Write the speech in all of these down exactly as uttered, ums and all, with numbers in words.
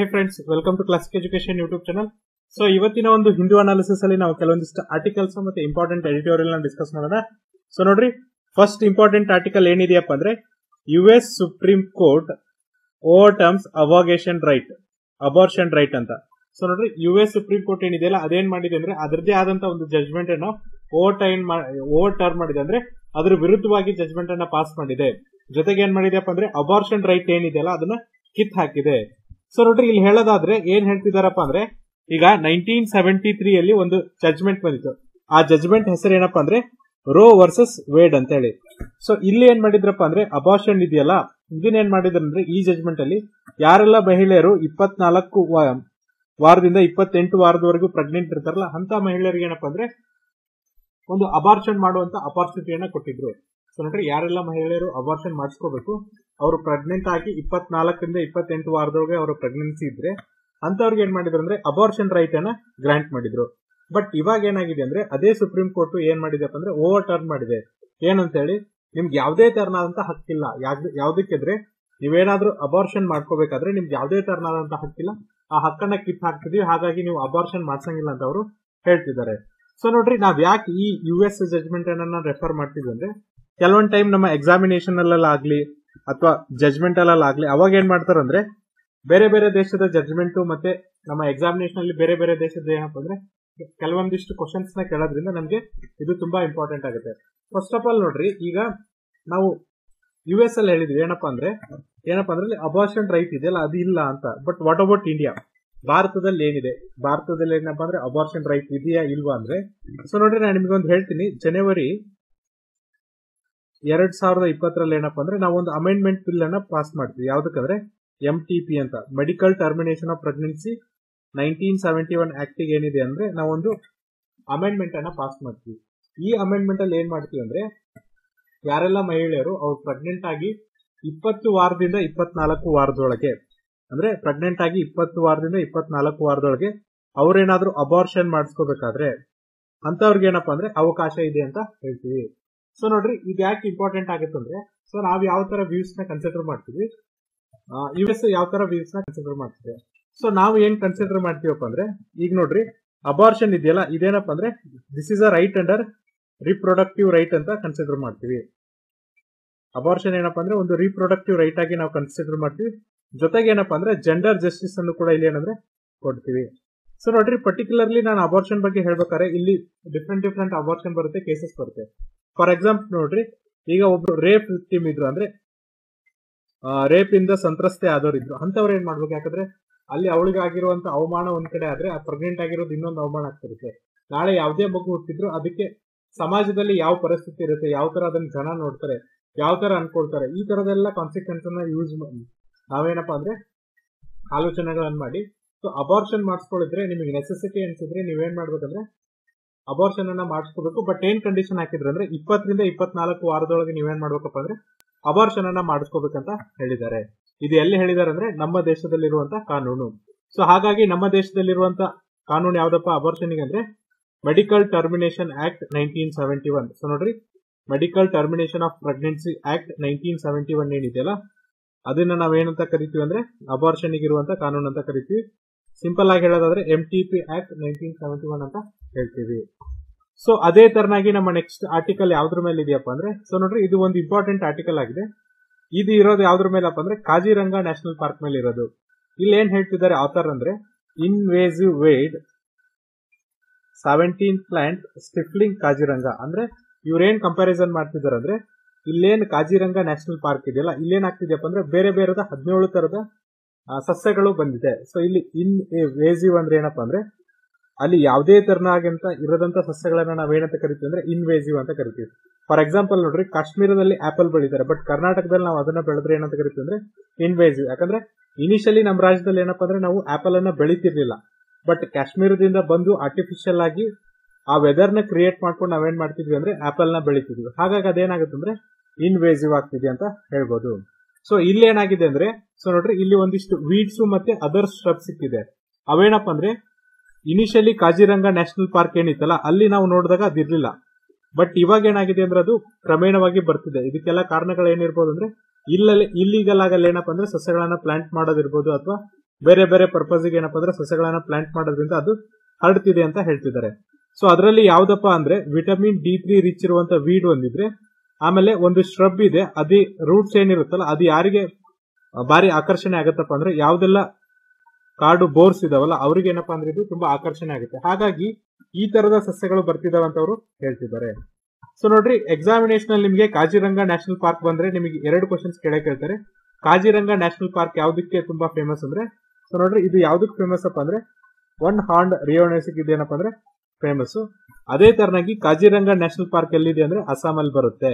High friends, welcome to classic education YouTube channel. So ಇವತ್ತಿನ ಒಂದು Hindu analysis ಅಲ್ಲಿ ನಾವು ಕೆಲವೊಂದಿಷ್ಟು ಆರ್ಟಿಕಲ್ಸ್ ಮತ್ತೆ ಇಂಪಾರ್ಟೆಂಟ್ ಎಡಿಟೋರಿಯಲ್ ಡಿಸ್ಕಸ್ ಮಾಡೋಣ. ಸೊ ನೋಡ್ರಿ, ಫಸ್ಟ್ ಇಂಪಾರ್ಟೆಂಟ್ ಆರ್ಟಿಕಲ್ ಏನಿದೆಯಪ್ಪ ಅಂದ್ರೆ U S supreme court overturns abrogation right abortion right ಅಂತ. ಸೊ ನೋಡ್ರಿ, ಯು ಎಸ್ ಸುಪ್ರೀಂ ಕೋರ್ಟ್ ಏನಿದೆಯಲ್ಲ ಅದೇನ್ ಮಾಡಿದೆ ಅಂದ್ರೆ ಅದರದೇ ಆದಂತ ಒಂದು ಜಜ್ಮೆಂಟ್ ಅನ್ನು ಓವರ್ ಟೈಮ್ ಓವರ್ ಟರ್ನ್ ಮಾಡಿದೆ, ಅಂದ್ರೆ ಅದ್ರ ವಿರುದ್ಧವಾಗಿ ಜಜ್ಮೆಂಟ್ ಅನ್ನ ಪಾಸ್ ಮಾಡಿದೆ. ಜೊತೆಗೆ ಏನ್ ಮಾಡಿದೆಯಪ್ಪ ಅಂದ್ರೆ ಅಬಾರ್ಷನ್ ರೈಟ್ ಏನಿದೆಯಲ್ಲ ಅದನ್ನ ಕಿತ್ ಹಾಕಿದೆ. ಸೊ ನೋಡ್ರಿ, ಇಲ್ಲಿ ಹೇಳೋದಾದ್ರೆ ಏನ್ ಹೇಳ್ತಿದಾರಪ್ಪ ಅಂದ್ರೆ ಈಗ ನೈನ್ಟೀನ್ ಸೆವೆಂಟಿ ತ್ರೀ ಅಲ್ಲಿ ಒಂದು ಜಜ್ಮೆಂಟ್ ಬಂದಿತ್ತು. ಆ ಜಜ್ಮೆಂಟ್ ಹೆಸರು ಏನಪ್ಪಾ ಅಂದ್ರೆ ರೋ ವರ್ಸಸ್ ವೇಡ್ ಅಂತ ಹೇಳಿ. ಸೊ ಇಲ್ಲಿ ಏನ್ ಮಾಡಿದ್ರಪ್ಪ ಅಂದ್ರೆ ಅಬಾರ್ಷನ್ ಇದೆಯಲ್ಲ ಇದನ್ನ ಏನ್ ಮಾಡಿದ್ರು ಅಂದ್ರೆ ಈ ಜಜ್ಮೆಂಟ್ ಅಲ್ಲಿ ಯಾರೆಲ್ಲ ಮಹಿಳೆಯರು ಇಪ್ಪತ್ನಾಲ್ಕು ವಾರದಿಂದ ಇಪ್ಪತ್ತೆಂಟು ವಾರದವರೆಗೂ ಪ್ರೆಗ್ನೆಂಟ್ ಇರ್ತಾರಲ್ಲ ಅಂತ ಮಹಿಳೆಯರಿಗೆ ಏನಪ್ಪಾ ಅಂದ್ರೆ ಒಂದು ಅಬಾರ್ಷನ್ ಮಾಡುವಂತ ಅಪಾರ್ಚುನಿಟಿಯನ್ನ ಕೊಟ್ಟಿದ್ರು. ಸೊ ನೋಡ್ರಿ, ಯಾರೆಲ್ಲ ಮಹಿಳೆಯರು ಅಬಾರ್ಷನ್ ಮಾಡಿಸ್ಕೋಬೇಕು, ಅವರು ಪ್ರೆಗ್ನೆಂಟ್ ಆಗಿ ಇಪ್ಪತ್ನಾಲ್ಕರಿಂದ ಇಪ್ಪತ್ತೆಂಟು ವಾರದೊಳಗೆ ಅವರು ಪ್ರೆಗ್ನೆನ್ಸಿ ಇದ್ರೆ ಅಂತವ್ರಿಗೆ ಏನ್ ಮಾಡಿದ್ರು ಅಂದ್ರೆ ಅಬಾರ್ಷನ್ ರೈಟ್ ಅನ್ನ ಗ್ರಾಂಟ್ ಮಾಡಿದ್ರು. ಬಟ್ ಇವಾಗ ಏನಾಗಿದೆ ಅಂದ್ರೆ ಅದೇ ಸುಪ್ರೀಂ ಕೋರ್ಟ್ ಏನ್ ಮಾಡಿದೆಪ್ಪ ಅಂದ್ರೆ ಓವರ್ ಟರ್ನ್ ಮಾಡಿದೆ. ಏನಂತ ಹೇಳಿ, ನಿಮ್ಗೆ ಯಾವುದೇ ತರನಾದಂತ ಹಕ್ಕಿಲ್ಲ. ಯಾವ್ದಕ್ಕಿದ್ರೆ ನೀವೇನಾದ್ರೂ ಅಬಾರ್ಷನ್ ಮಾಡ್ಕೋಬೇಕಾದ್ರೆ ನಿಮ್ಗೆ ಯಾವುದೇ ತರನಾದಂತ ಹಕ್ಕಿಲ್ಲ, ಆ ಹಕ್ಕನ್ನ ಕಿತ್ ಹಾಕ್ತಿದೀವಿ, ಹಾಗಾಗಿ ನೀವು ಅಬಾರ್ಷನ್ ಮಾಡ್ಸಂಗಿಲ್ಲ ಅಂತ ಅವರು ಹೇಳ್ತಿದ್ದಾರೆ. ಸೊ ನೋಡ್ರಿ, ನಾವ್ ಯಾಕೆ ಈ ಯು ಎಸ್ ಜಜ್ಮೆಂಟ್ ಅನ್ನ ರೆಫರ್ ಮಾಡ್ತಿದ್ವಿ ಅಂದ್ರೆ ಕೆಲವೊಂದ್ ಟೈಮ್ ನಮ್ಮ ಎಕ್ಸಾಮಿನೇಷನ್ ಅಲ್ಲಾಗ್ಲಿ ಅಥವಾ ಜಜ್ಮೆಂಟ್ ಅಲ್ಲಾಗ್ಲಿ ಅವಾಗ ಏನ್ ಮಾಡ್ತಾರಂದ್ರೆ ಬೇರೆ ಬೇರೆ ದೇಶದ ಜಜ್ಮೆಂಟ್ ಮತ್ತೆ ನಮ್ಮ ಎಕ್ಸಾಮಿನೇಷನ್ ಅಲ್ಲಿ ಬೇರೆ ಬೇರೆ ದೇಶದ ಏನಪ್ಪ ಅಂದ್ರೆ ಕೆಲವೊಂದಿಷ್ಟು ಕ್ವಶನ್ಸ್ ನ ಕೇಳೋದ್ರಿಂದ ನಮ್ಗೆ ಇದು ತುಂಬಾ ಇಂಪಾರ್ಟೆಂಟ್ ಆಗುತ್ತೆ. ಫಸ್ಟ್ ಆಫ್ ಆಲ್ ನೋಡ್ರಿ, ಈಗ ನಾವು ಯು ಎಸ್ ಅಲ್ಲಿ ಹೇಳಿದ್ವಿ ಏನಪ್ಪಾ ಅಂದ್ರೆ ಏನಪ್ಪಾ ಅಂದ್ರೆ ಅಬಾರ್ಷನ್ ರೈಟ್ ಇದೆಯಲ್ಲ ಅದು ಇಲ್ಲ ಅಂತ. ಬಟ್ ವಾಟ್ ಅಬೌಟ್ ಇಂಡಿಯಾ, ಭಾರತದಲ್ಲಿ ಏನಿದೆ, ಭಾರತದಲ್ಲಿ ಏನಪ್ಪಾ ಅಂದ್ರೆ ಅಬಾರ್ಷನ್ ರೈಟ್ ಇದೆಯಾ ಇಲ್ವಾ ಅಂದ್ರೆ ಸೊ ನೋಡ್ರಿ, ನಾನು ನಿಮ್ಗೆ ಒಂದು ಹೇಳ್ತೀನಿ. ಜನವರಿ ಎರಡ್ ಸಾವಿರದ ಇಪ್ಪತ್ತರಲ್ಲಿ ಏನಪ್ಪಾ ಅಂದ್ರೆ ನಾವೊಂದು ಅಮೆಂಡ್ಮೆಂಟ್ ಬಿಲ್ ಅನ್ನ ಪಾಸ್ ಮಾಡ್ತೀವಿ. ಯಾವ್ದಕ್ಕಂದ್ರೆ ಎಂ ಟಿ ಪಿ ಅಂತ, medical termination of pregnancy nineteen seventy one act ಏನಿದೆ ಅಂದ್ರೆ ನಾವೊಂದು ಅಮೆಂಡ್ಮೆಂಟ್ ಅನ್ನ ಪಾಸ್ ಮಾಡ್ತೀವಿ. ಈ ಅಮೆಂಡ್ಮೆಂಟ್ ಅಲ್ಲಿ ಏನ್ ಮಾಡ್ತೀವಿ ಅಂದ್ರೆ ಯಾರೆಲ್ಲ ಮಹಿಳೆಯರು ಅವ್ರು ಪ್ರೆಗ್ನೆಂಟ್ ಆಗಿ ಇಪ್ಪತ್ತು ವಾರದಿಂದ ಇಪ್ಪತ್ನಾಲ್ಕು ವಾರದೊಳಗೆ ಅಂದ್ರೆ ಪ್ರೆಗ್ನೆಂಟ್ ಆಗಿ ಇಪ್ಪತ್ತು ವಾರದಿಂದ ಇಪ್ಪತ್ನಾಲ್ಕು ವಾರದೊಳಗೆ ಅವ್ರೇನಾದ್ರೂ ಅಬಾರ್ಷನ್ ಮಾಡಿಸ್ಕೋಬೇಕಾದ್ರೆ ಅಂತವ್ರಿಗೆ ಏನಪ್ಪಾ ಅಂದ್ರೆ ಅವಕಾಶ ಇದೆ ಅಂತ ಹೇಳ್ತೀವಿ. ಸೊ ನೋಡ್ರಿ, ಇದು ಯಾಕೆ ಇಂಪಾರ್ಟೆಂಟ್ ಆಗುತ್ತೆ ಅಂದ್ರೆ ಸೊ ನಾವ್ ಯಾವ ತರ ವ್ಯೂಸ್ ನ ಕನ್ಸಿಡರ್ ಮಾಡ್ತೀವಿ, ಯು ಎಸ್ ಯಾವ ತರ ವ್ಯೂಸ್ ನ ಕನ್ಸಿಡರ್ ಮಾಡ್ತೀವಿ. ಸೊ ನಾವು ಏನ್ ಕನ್ಸಿಡರ್ ಮಾಡ್ತೀವಪ್ಪ ಅಂದ್ರೆ ಈಗ ನೋಡ್ರಿ, ಅಬಾರ್ಷನ್ ಇದೆಯಲ್ಲ ಇದೇನಪ್ಪ ಅಂದ್ರೆ this is a right under reproductive right ಅಂತ ಕನ್ಸಿಡರ್ ಮಾಡ್ತೀವಿ. ಅಬಾರ್ಷನ್ ಏನಪ್ಪಾ ಅಂದ್ರೆ ಒಂದು ರಿಪ್ರೊಡಕ್ಟಿವ್ ರೈಟ್ ಆಗಿ ನಾವು ಕನ್ಸಿಡರ್ ಮಾಡ್ತೀವಿ. ಜೊತೆಗೆ ಏನಪ್ಪಾ ಅಂದ್ರೆ ಜೆಂಡರ್ ಜಸ್ಟಿಸ್ ಅನ್ನು ಕೂಡ ಇಲ್ಲಿ ಏನಂದ್ರೆ ಕೊಡ್ತೀವಿ. ಸೊ ನೋಡ್ರಿ, ಪರ್ಟಿಕ್ಯುಲರ್ಲಿ ನಾನು ಅಬಾರ್ಷನ್ ಬಗ್ಗೆ ಹೇಳ್ಬೇಕಾದ್ರೆ ಇಲ್ಲಿ ಡಿಫ್ರೆಂಟ್ ಡಿಫ್ರೆಂಟ್ ಅಬಾರ್ಷನ್ ಬರುತ್ತೆ, ಕೇಸಸ್ ಬರುತ್ತೆ. ಫಾರ್ ಎಕ್ಸಾಂಪಲ್ ನೋಡ್ರಿ, ಈಗ ಒಬ್ರು ರೇಪ್ ವಿಕ್ಟಿಮ್ ಇದ್ರು ಅಂದ್ರೆ ರೇಪ್ ಇಂದ ಸಂತ್ರಸ್ತೆ ಆದವ್ರು ಇದ್ರು, ಅಂತವ್ರು ಏನ್ ಮಾಡ್ಬೇಕು, ಯಾಕಂದ್ರೆ ಅಲ್ಲಿ ಅವಳಿಗೆ ಆಗಿರುವಂತ ಅವಮಾನ ಒಂದ್ ಕಡೆ ಆದ್ರೆ ಆ ಪ್ರೆಗ್ನೆಂಟ್ ಆಗಿರೋದು ಇನ್ನೊಂದು ಅವಮಾನ ಆಗ್ತಿರುತ್ತೆ. ನಾಳೆ ಯಾವುದೇ ಮಗು ಹುಟ್ಟಿದ್ರು ಅದಕ್ಕೆ ಸಮಾಜದಲ್ಲಿ ಯಾವ ಪರಿಸ್ಥಿತಿ ಇರುತ್ತೆ, ಯಾವ ತರ ಅದನ್ನ ಜನ ನೋಡ್ತಾರೆ, ಯಾವ ತರ ಅನ್ಕೊಳ್ತಾರೆ, ಈ ತರದೆಲ್ಲ ಕಾನ್ಸಿಕ್ವೆನ್ಸ್ ಅನ್ನ ಯೂಸ್ ನಾವೇನಪ್ಪಾ ಅಂದ್ರೆ ಆಲೋಚನೆಗಳನ್ನ ಮಾಡಿ ಸೊ ಅಬಾರ್ಷನ್ ಮಾಡಿಸ್ಕೊಳ್ಳಿದ್ರೆ ನಿಮಗೆ ನೆಸೆಸಿಟಿ ಅನ್ಸಿದ್ರೆ ನೀವೇನ್ ಮಾಡ್ಬೇಕಂದ್ರೆ ಅಬಾರ್ಷನ್ ಅನ್ನ ಮಾಡಿಸ್ಕೋಬೇಕು. ಬಟ್ ಏನ್ ಕಂಡೀಷನ್ ಹಾಕಿದ್ರೆ ಅಂದ್ರೆ ಇಪ್ಪತ್ತರಿಂದ ಇಪ್ಪತ್ನಾಲ್ಕು ವಾರದೊಳಗೆ ನೀವೇನ್ ಮಾಡ್ಬೇಕಪ್ಪ ಅಂದ್ರೆ ಅಬಾರ್ಷನ್ ಅನ್ನ ಮಾಡಿಸ್ಕೋಬೇಕಂತ ಹೇಳಿದ್ದಾರೆ. ಇದು ಎಲ್ಲಿ ಹೇಳಿದ್ದಾರೆ ಅಂದ್ರೆ ನಮ್ಮ ದೇಶದಲ್ಲಿರುವಂತ ಕಾನೂನು. ಸೊ ಹಾಗಾಗಿ ನಮ್ಮ ದೇಶದಲ್ಲಿರುವಂತ ಕಾನೂನು ಯಾವ್ದಪ್ಪ ಅಬಾರ್ಷನ್ ಅಂದ್ರೆ medical termination act nineteen seventy one. So ನೋಡ್ರಿ, medical termination of pregnancy act nineteen seventy one ಏನಿದೆಯಲ್ಲ ಅದನ್ನ ನಾವೇನಂತ ಕರಿತೀವಿ ಅಂದ್ರೆ ಅಬಾರ್ಷನ್ ಇರುವಂತ ಕಾನೂನು ಅಂತ ಕರಿತೀವಿ. ಸಿಂಪಲ್ ಆಗಿ ಹೇಳೋದಾದ್ರೆ M T P act nineteen seventy one ಅಂತ ಹೇಳ್ತೀವಿ. ಸೊ ಅದೇ ತರನಾಗಿ ನಮ್ಮ ನೆಕ್ಸ್ಟ್ ಆರ್ಟಿಕಲ್ ಯಾವ್ದ್ರ ಮೇಲೆ ಇದೆಯಪ್ಪ ಅಂದ್ರೆ ಸೊ ನೋಡ್ರಿ, ಇದು ಒಂದು ಇಂಪಾರ್ಟೆಂಟ್ ಆರ್ಟಿಕಲ್ ಆಗಿದೆ. ಇದು ಇರೋದು ಯಾವ್ದ್ರ ಮೇಲಪ್ಪ ಅಂದ್ರೆ ಕಾಜಿರಂಗ ನ್ಯಾಷನಲ್ ಪಾರ್ಕ್ ಮೇಲೆ ಇರೋದು. ಇಲ್ಲಿ ಏನ್ ಹೇಳ್ತಿದ್ದಾರೆ ಆಥರ್ ಅಂದ್ರೆ invasive weed seventeen plant stifling Kaziranga. ಅಂದ್ರೆ ಇವ್ರೇನ್ ಕಂಪ್ಯಾರಿಸನ್ ಮಾಡ್ತಿದಾರೆ ಅಂದ್ರೆ ಇಲ್ಲೇನ್ ಕಾಜಿರಂಗ ನ್ಯಾಷನಲ್ ಪಾರ್ಕ್ ಇದೆಯಲ್ಲ ಇಲ್ಲೇನ್ ಆಗ್ತಿದೆಯಪ್ಪ ಅಂದ್ರೆ ಬೇರೆ ಬೇರೆದ ಹದಿನೇಳು ತರದ ಸಸ್ಯಗಳು ಬಂದಿದೆ. ಸೊ ಇಲ್ಲಿ ಇನ್ ವೇಸಿವ್ ಅಂದ್ರೆ ಏನಪ್ಪಾ ಅಂದ್ರೆ ಅಲ್ಲಿ ಯಾವುದೇ ತರನಾಗಂತ ಇರದಂತ ಸಸ್ಯಗಳನ್ನ ನಾವೇನಂತ ಕರಿತೀವಿ ಅಂದ್ರೆ ಇನ್ವೇಸಿವ್ ಅಂತ ಕರಿತೀವಿ. ಫಾರ್ ಎಕ್ಸಾಂಪಲ್ ನೋಡ್ರಿ, ಕಾಶ್ಮೀರದಲ್ಲಿ ಆಪಲ್ ಬೆಳಿತಾರೆ, ಬಟ್ ಕರ್ನಾಟಕದಲ್ಲಿ ನಾವು ಅದನ್ನ ಬೆಳೆದ್ರೆ ಏನಂತ ಕರಿತೀವಿ ಅಂದ್ರೆ ಇನ್ವೇಸಿವ್. ಯಾಕಂದ್ರೆ ಇನಿಷಿಯಲಿ ನಮ್ಮ ರಾಜ್ಯದಲ್ಲಿ ಏನಪ್ಪಾ ಅಂದ್ರೆ ನಾವು ಆಪಲ್ ಅನ್ನ ಬೆಳಿತಿರ್ಲಿಲ್ಲ, ಬಟ್ ಕಾಶ್ಮೀರದಿಂದ ಬಂದು ಆರ್ಟಿಫಿಷಿಯಲ್ ಆಗಿ ಆ ವೆದರ್ ನ ಕ್ರಿಯೇಟ್ ಮಾಡ್ಕೊಂಡು ನಾವೇನ್ ಮಾಡ್ತಿದ್ವಿ ಅಂದ್ರೆ ಆಪಲ್ ನ ಬೆಳಿತಿದ್ವಿ. ಹಾಗಾಗಿ ಅದೇನಾಗುತ್ತೆ ಅಂದ್ರೆ ಇನ್ವೇಸಿವ್ ಆಗ್ತಿದೆ ಅಂತ ಹೇಳ್ಬೋದು. ಸೊ ಇಲ್ಲಿ ಏನಾಗಿದೆ ಅಂದ್ರೆ ಸೊ ನೋಡ್ರಿ, ಇಲ್ಲಿ ಒಂದಿಷ್ಟು ವೀಡ್ಸ್ ಮತ್ತೆ ಅದರ್ ಸ್ಟ್ರಬ್ಸ್ ಸಿಕ್ಕಿದೆ. ಅವೇನಪ್ಪ ಅಂದ್ರೆ ಇನಿಷಿಯಲಿ ಕಾಜಿರಂಗ ನ್ಯಾಷನಲ್ ಪಾರ್ಕ್ ಏನಿತ್ತಲ್ಲ ಅಲ್ಲಿ ನಾವು ನೋಡಿದಾಗ ಅದಿರ್ಲಿಲ್ಲ, ಬಟ್ ಇವಾಗ ಏನಾಗಿದೆ ಅಂದ್ರೆ ಅದು ಕ್ರಮೇಣವಾಗಿ ಬರ್ತಿದೆ. ಇದಕ್ಕೆಲ್ಲ ಕಾರಣಗಳು ಏನಿರ್ಬೋದು ಅಂದ್ರೆ ಇಲ್ಲಲ್ಲಿ ಇಲ್ಲಿಗಲ್ ಆಗಲ್ಲ ಏನಪ್ಪ ಅಂದ್ರೆ ಸಸ್ಯಗಳನ್ನ ಪ್ಲಾಂಟ್ ಮಾಡೋದಿರ್ಬೋದು ಅಥವಾ ಬೇರೆ ಬೇರೆ ಪರ್ಪಸ್ ಗೆ ಏನಪ್ಪಾ ಅಂದ್ರೆ ಸಸ್ಯಗಳನ್ನ ಪ್ಲಾಂಟ್ ಮಾಡೋದ್ರಿಂದ ಅದು ಹರಡ್ತಿದೆ ಅಂತ ಹೇಳ್ತಿದ್ದಾರೆ. ಸೊ ಅದರಲ್ಲಿ ಯಾವ್ದಪ್ಪ ಅಂದ್ರೆ ವಿಟಮಿನ್ ಡಿ ತ್ರೀ ರಿಚ್ ಇರುವಂತ ವೀಡ್ ಒಂದಿದ್ರೆ, ಆಮೇಲೆ ಒಂದು ಶ್ರಬ್ ಇದೆ, ಅದೇ ರೂಟ್ಸ್ ಏನಿರುತ್ತಲ್ಲ ಅದು ಯಾರಿಗೆ ಭಾರಿ ಆಕರ್ಷಣೆ ಆಗತ್ತಪ್ಪ ಅಂದ್ರೆ ಯಾವ್ದೆಲ್ಲ ಕಾಡು ಬೋರ್ಸ್ ಇದಾವಲ್ಲ ಅವ್ರಿಗೆ ಏನಪ್ಪಾ ಅಂದ್ರೆ ಇದು ತುಂಬಾ ಆಕರ್ಷಣೆ ಆಗುತ್ತೆ. ಹಾಗಾಗಿ ಈ ತರದ ಸಸ್ಯಗಳು ಬರ್ತಿದಾವೆ ಅಂತ ಅವರು ಹೇಳ್ತಿದ್ದಾರೆ. ಸೊ ನೋಡ್ರಿ, ಎಕ್ಸಾಮಿನೇಷನ್ ಅಲ್ಲಿ ನಿಮಗೆ ಕಾಜಿರಂಗ ನ್ಯಾಷನಲ್ ಪಾರ್ಕ್ ಬಂದ್ರೆ ನಿಮಗೆ ಎರಡು ಕ್ವಶನ್ಸ್ ಕೇಳೇ ಕೇಳ್ತಾರೆ. ಕಾಜಿರಂಗ ನ್ಯಾಷನಲ್ ಪಾರ್ಕ್ ಯಾವ್ದಕ್ಕೆ ತುಂಬಾ ಫೇಮಸ್ ಅಂದ್ರೆ, ಸೊ ನೋಡ್ರಿ ಇದು ಯಾವ್ದಕ್ ಫೇಮಸ್ ಅಪ್ಪ ಅಂದ್ರೆ ಒನ್ ಹಾರ್ನ್ ರಿಯೋನೆಸಿಕ್ ಇದೇನಪ್ಪ ಅಂದ್ರೆ ಫೇಮಸ್. ಅದೇ ತರನಾಗಿ ಕಾಜಿರಂಗ ನ್ಯಾಷನಲ್ ಪಾರ್ಕ್ ಎಲ್ಲಿದೆ ಅಂದ್ರೆ ಅಸ್ಸಾಂ ಅಲ್ಲಿ ಬರುತ್ತೆ.